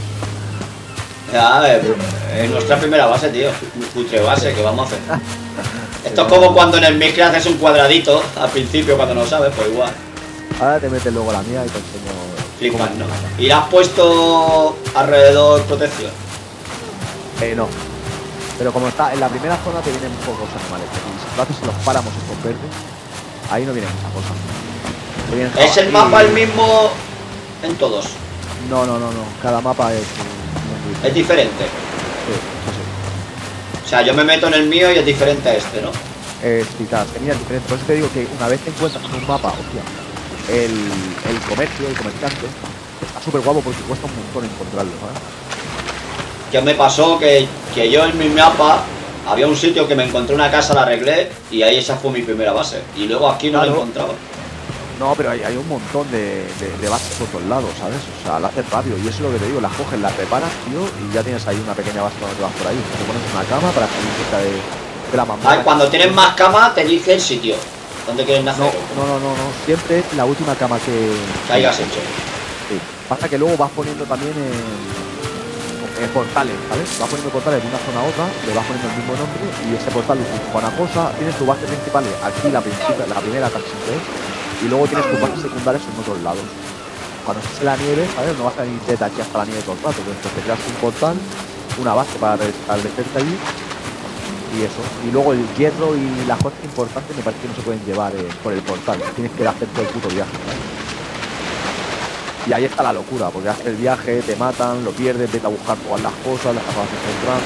Ya, es nuestra primera base, tío. Cutre base, ¿qué vamos a hacer? Esto es como cuando en el Minecraft haces un cuadradito al principio cuando no sabes, pues igual. Ahora te metes luego la mía y te enseño. Flipas, cómo- ¿no? ¿Y le has puesto alrededor protección? No. Pero como está en la primera zona te vienen pocos animales. Y si lo haces en los páramos estos verdes, ahí no vienen muchas cosas. Te vienen ¿Es el jabalíes. mapa el mismo en todos? No. Cada mapa es Es diferente. Sí, eso O sea, yo me meto en el mío y es diferente a este, ¿no? sí. Sí, claro, tenía diferente. Por eso te digo que una vez te encuentras en un mapa, hostia, el comercio, el comerciante, está súper guapo porque cuesta un montón encontrarlo, ¿sabes? Que me pasó que yo en mi mapa había un sitio que me encontré una casa, la arreglé y ahí esa fue mi primera base. Y luego aquí no la Claro. encontraba. No, pero hay un montón de bases por todos lados, ¿sabes? O sea, la haces rápido y eso es lo que te digo, las coges, las preparas, tío, y ya tienes ahí una pequeña base cuando te vas por ahí. Te pones una cama para salir cerca de la mamá. Ah, cuando tienes más cama te dice el sitio donde quieres nacer. No. Siempre es la última cama que hayas hecho. Sí. Pasa que luego vas poniendo también portales, ¿sabes? Vas poniendo portales de una zona a otra, le vas poniendo el mismo nombre y ese portal lo utilizas para una cosa. Tienes tu base principal aquí, la primera casi siempre es, y luego tienes tus bases secundarias en otros lados. Cuando estés en la nieve, ¿sabes? No vas a ir desde aquí hasta la nieve todo el rato, entonces te creas un portal, una base para establecerte allí y eso. Y luego el hierro y las cosas importantes me parece que no se pueden llevar por el portal, tienes que hacer todo el puto viaje, ¿sabes? Y ahí está la locura, porque haces el viaje, te matan, lo pierdes, vete a buscar todas las cosas, las acabas encontrando.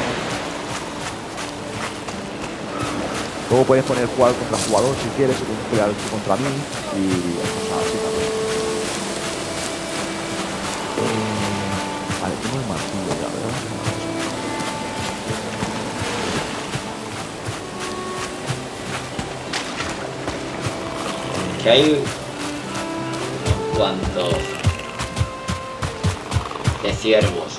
Luego puedes poner jugar contra jugador si quieres, o puedes pelear tú contra mí, y cosas así también. Vale, tengo el martillo ya, ¿verdad? Que hay... cuanto de ciervos,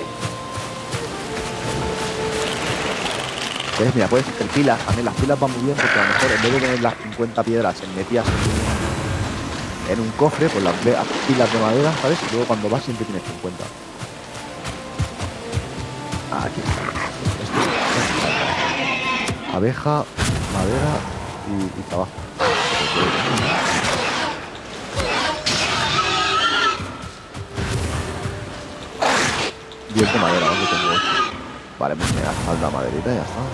¿Ves? Mira, puedes hacer pilas. También las pilas van muy bien porque a lo mejor en vez de tener las 50 piedras metidas en un cofre, pues las pilas de madera, ¿sabes? Y luego cuando vas siempre tienes 50. Aquí está. Abeja, madera y trabajo. Bien de madera, ¿no? Que tengo. Vale, pues me hace falta maderita y ya está.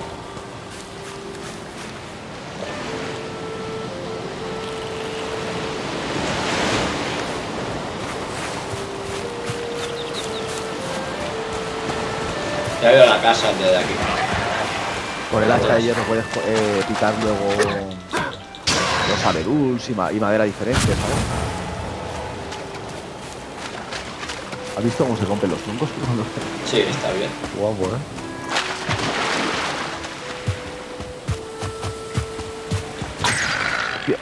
Ya veo la casa desde aquí. Con el hacha de hierro puedes picar luego los abeduls y madera diferente, ¿sabes? ¿Has visto cómo se rompen los troncos? Sí, está bien. Guapo, ¿eh? Hostia.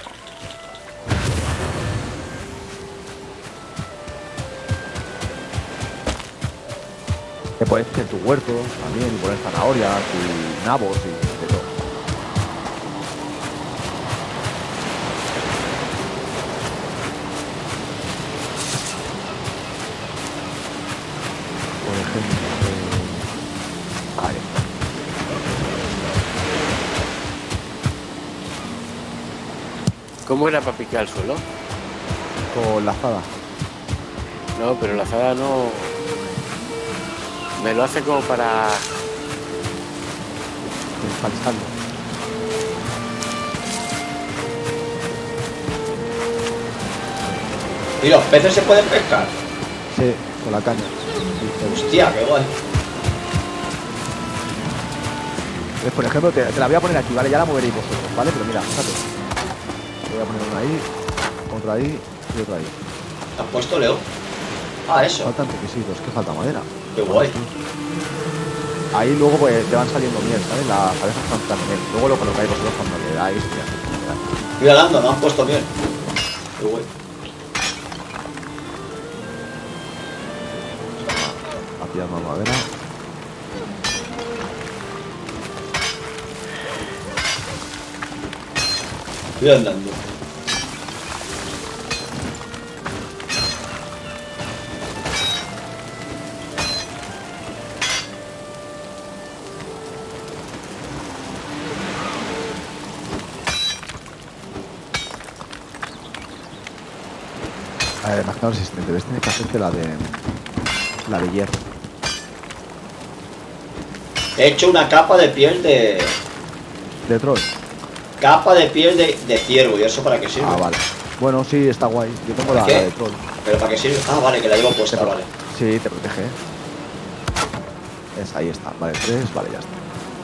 Te puedes hacer tu huerto también y poner zanahorias y nabos y de todo. Por ejemplo, ahí está. ¿Cómo era para picar el suelo? Con la azada. No, pero la azada no... Me lo hace como para... Palizarlo. ¿Y los peces se pueden pescar? Sí, con la caña. Hostia, qué guay. Pues, por ejemplo, te la voy a poner aquí, ¿vale? Ya la moveréis vosotros, ¿vale? Pero mira, fíjate. Voy a poner una ahí, otra ahí y otra ahí. ¿Te has puesto, Leo? Ah, eso. Faltan requisitos, que falta madera. Qué guay. Ahí luego pues te van saliendo miel, ¿sabes? Las abejas están miel. Luego lo colocáis vosotros cuando le dais. Estoy hablando, no han puesto bien. Qué guay. Aquí más madera. Estoy andando. A ver, más claro resistente. Ves, tienes que hacerte la de hierro. He hecho una capa de piel de... De troll. Capa de piel de ciervo. ¿Y eso para qué sirve? Ah, vale. Bueno, sí, está guay. Yo tengo la ¿Qué? de troll. ¿Pero para qué sirve? Ah, vale, que la llevo puesta, Te vale. Sí, te protege. Ahí está. Vale, 3, vale, ya está.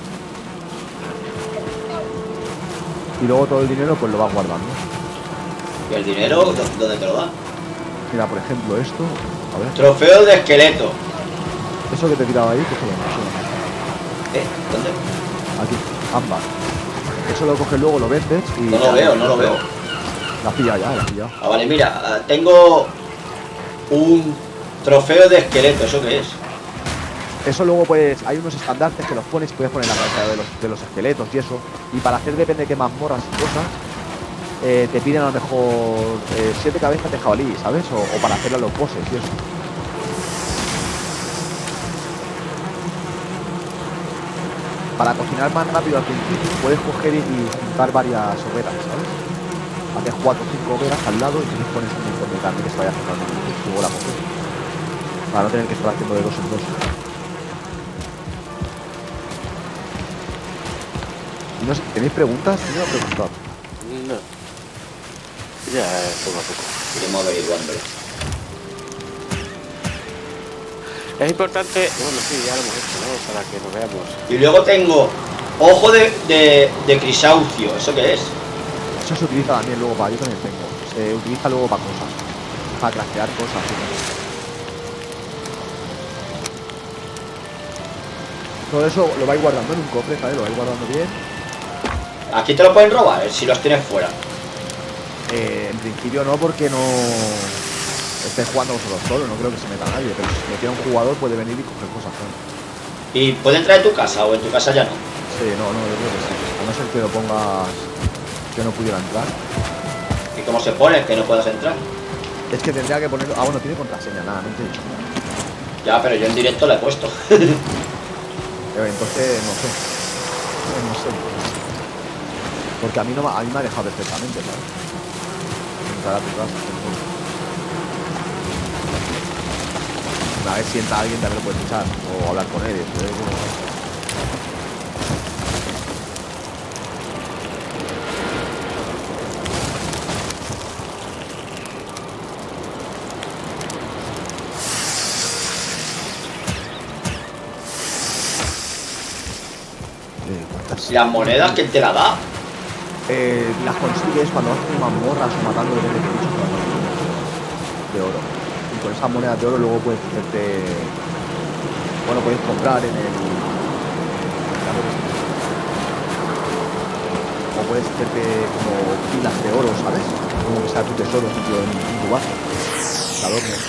Y luego todo el dinero pues lo vas guardando. ¿Y el dinero dónde te lo dan? Mira, por ejemplo, esto. A ver. Trofeo de esqueleto. Eso que te he tirado ahí, cógelo. ¿Dónde? Aquí, ámbar. Eso lo coges luego, lo vendes y... No lo veo, no lo veo. La has pillado ya, la has pillado. Ah, vale, mira, tengo un trofeo de esqueleto. ¿Eso qué es? Eso luego pues, hay unos estandartes que los pones y puedes poner la cabeza de los esqueletos y eso. Y para hacer depende de qué mazmorras y cosas, te piden a lo mejor 7 cabezas de jabalí, ¿sabes? O para hacerle a los bosses y eso. Para cocinar más rápido al principio puedes coger y juntar varias hogueras, ¿sabes? Haces 4 o 5 hogueras al lado y entonces pones un montón de carne que se vaya acercando y luego la coges. Para no tener que estar haciendo de 2 en 2. Y no sé, ¿tenéis preguntas? Yo no he preguntado. No. Ya, poco a poco. Iremos averiguando. Es importante, bueno, sí, ya lo hemos hecho, ¿no? Para que nos veamos. Y luego tengo ojo de crisaucio. ¿Eso qué es? Eso se utiliza también luego para... Yo también tengo. Se utiliza luego para cosas. Para craftear cosas. ¿Sí? Todo eso lo vais guardando en un cofre, ¿sabes? Lo vais guardando bien. Aquí te lo pueden robar, si los tienes fuera. En principio no, porque no estés jugando vosotros solo, no creo que se meta nadie, pero si metiera un jugador puede venir y coger cosas. ¿No? ¿Y puede entrar en tu casa o en tu casa ya no? Sí, no, yo creo que sí. A no ser que lo pongas que no pudiera entrar. ¿Y cómo se pone que no puedas entrar? Es que tendría que ponerlo. Ah, bueno, tiene contraseña, nada, no te he dicho. Ya, pero yo en directo la he puesto. Entonces, no sé. No sé. Porque a mí me ha dejado perfectamente, ¿sabes? Entrar a tu casa. Una vez si entra alguien también lo puedes echar o hablar con él. ¿Y las monedas quién te la da? Las consigues cuando haces mazmorras o matando de bichos de oro. Y con esas monedas de oro luego puedes hacerte. Bueno, puedes comprar en el. O puedes hacerte como pilas de oro, ¿sabes? Como que sea tu tesoro en tu base. Te adornes.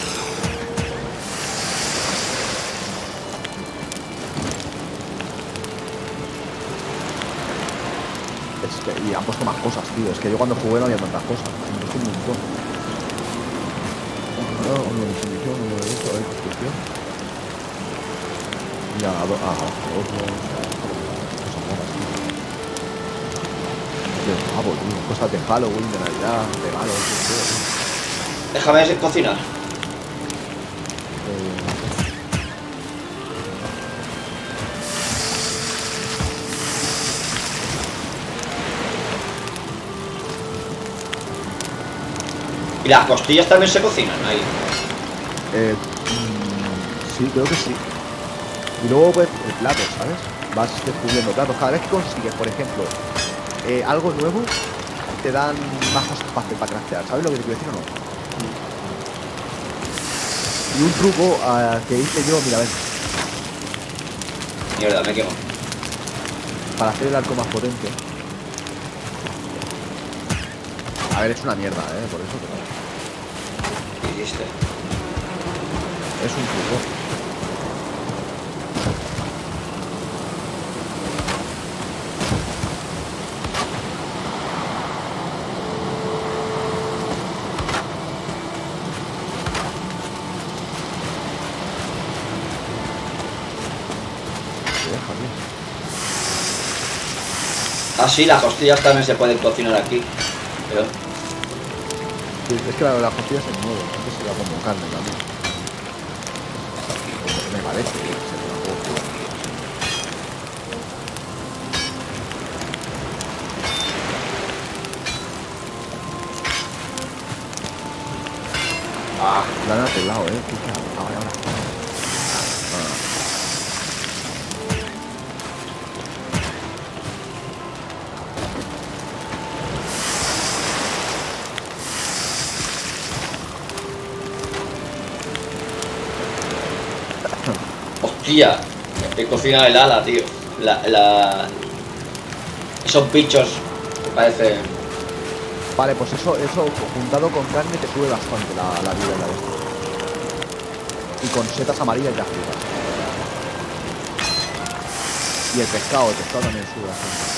Y han puesto más cosas, tío. Es que yo cuando jugué no había tantas cosas. Han puesto un montón. Una definición, una de esto, hay construcción. Y abajo, cosas raras, tío. De pavo, tío. Cosas de Halloween, de Navidad, regalos, tío. Déjame cocinar. ¿Y las costillas también se cocinan ahí? Sí, creo que sí. Y luego, pues, el plato, ¿sabes? Vas descubriendo platos. Cada vez que consigues, por ejemplo, algo nuevo, te dan más cosas para craftear. ¿Sabes lo que te quiero decir o no? Y un truco que hice yo, mira, a ver. Mierda, me quemo. Para hacer el arco más potente. A ver, es una mierda, por eso, pero... ¿Qué hiciste? Es un truco. Ah, sí, las costillas también se pueden cocinar aquí. Pero... Sí, es que las costillas se mueven. Antes se iba como carne también. Me parece que se me la han arreglado, Ahora. Hostia, que cocina el ala, tío. Esos bichos que parecen... Vale, pues eso juntado con carne te sube bastante la vida de esto. Y con setas amarillas ya flipas. Y el pescado también sube bastante.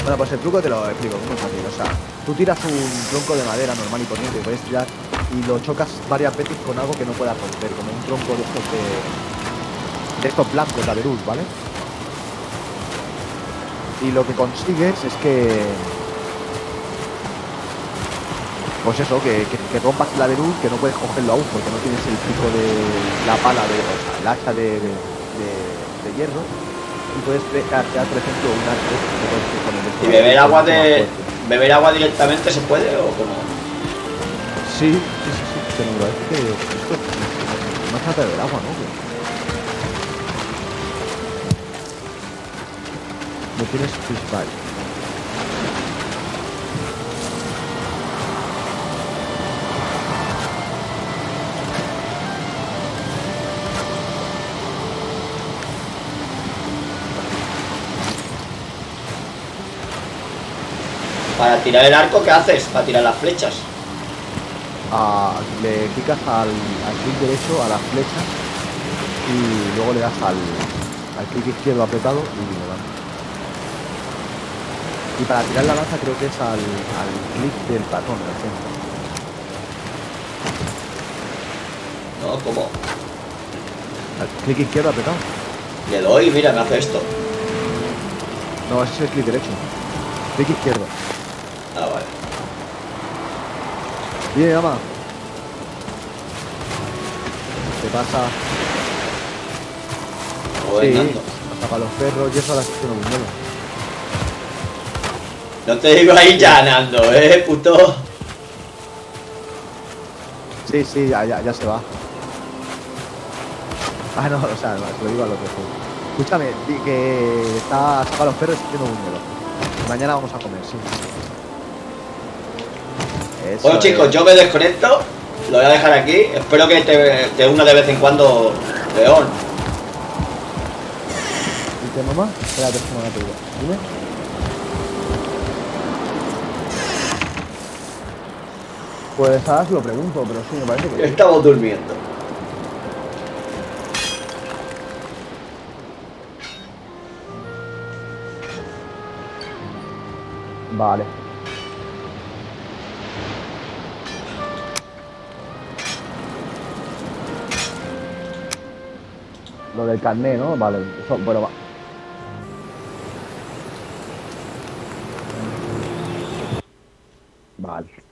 Bueno, pues el truco te lo explico, muy fácil. O sea, tú tiras un tronco de madera normal y corriente que puedes tirar y lo chocas varias veces con algo que no puedas romper, como un tronco de estos blancos de Averus, ¿vale? Y lo que consigues es que... Pues eso, que rompas el Averus, que no puedes cogerlo aún porque no tienes el pico de la pala, o sea, el hacha de hierro. Y puedes crear, por ejemplo, un arco que puedes poner esto. ¿Y beber agua directamente se puede o cómo? Sí, pero me parece que esto no trata de beber agua, ¿no? No tienes fish bite. Para tirar el arco, ¿qué haces? Para tirar las flechas. Le clicas al clic derecho a las flechas y luego le das al clic izquierdo apretado y le das. Y para tirar la lanza creo que es al clic del ratón al centro. No, ¿cómo? Al clic izquierdo apretado. Le doy, mira, me hace esto. No, ese es el clic derecho. Clic izquierdo. Ah, vale. Bien, llama. ¿Qué pasa? Joder, Nando. Hasta para los perros y eso a las que no buñuelo. No te digo ahí ya, Nando, puto. Sí, ya se va. Ah, no, o sea, se lo digo a los perros. Escúchame, que está saca los perros y haciendo buñuelo. Mañana vamos a comer, sí. Eso Bueno, chicos, yo me desconecto. Lo voy a dejar aquí. Espero que te una de vez en cuando, León. ¿Y qué, mamá? Espérate, que me te digo. Dime. Pues ahora se lo pregunto, pero sí, me parece que... Estamos durmiendo. Vale. Lo del carné, ¿no? Vale, eso, bueno, va. Vale.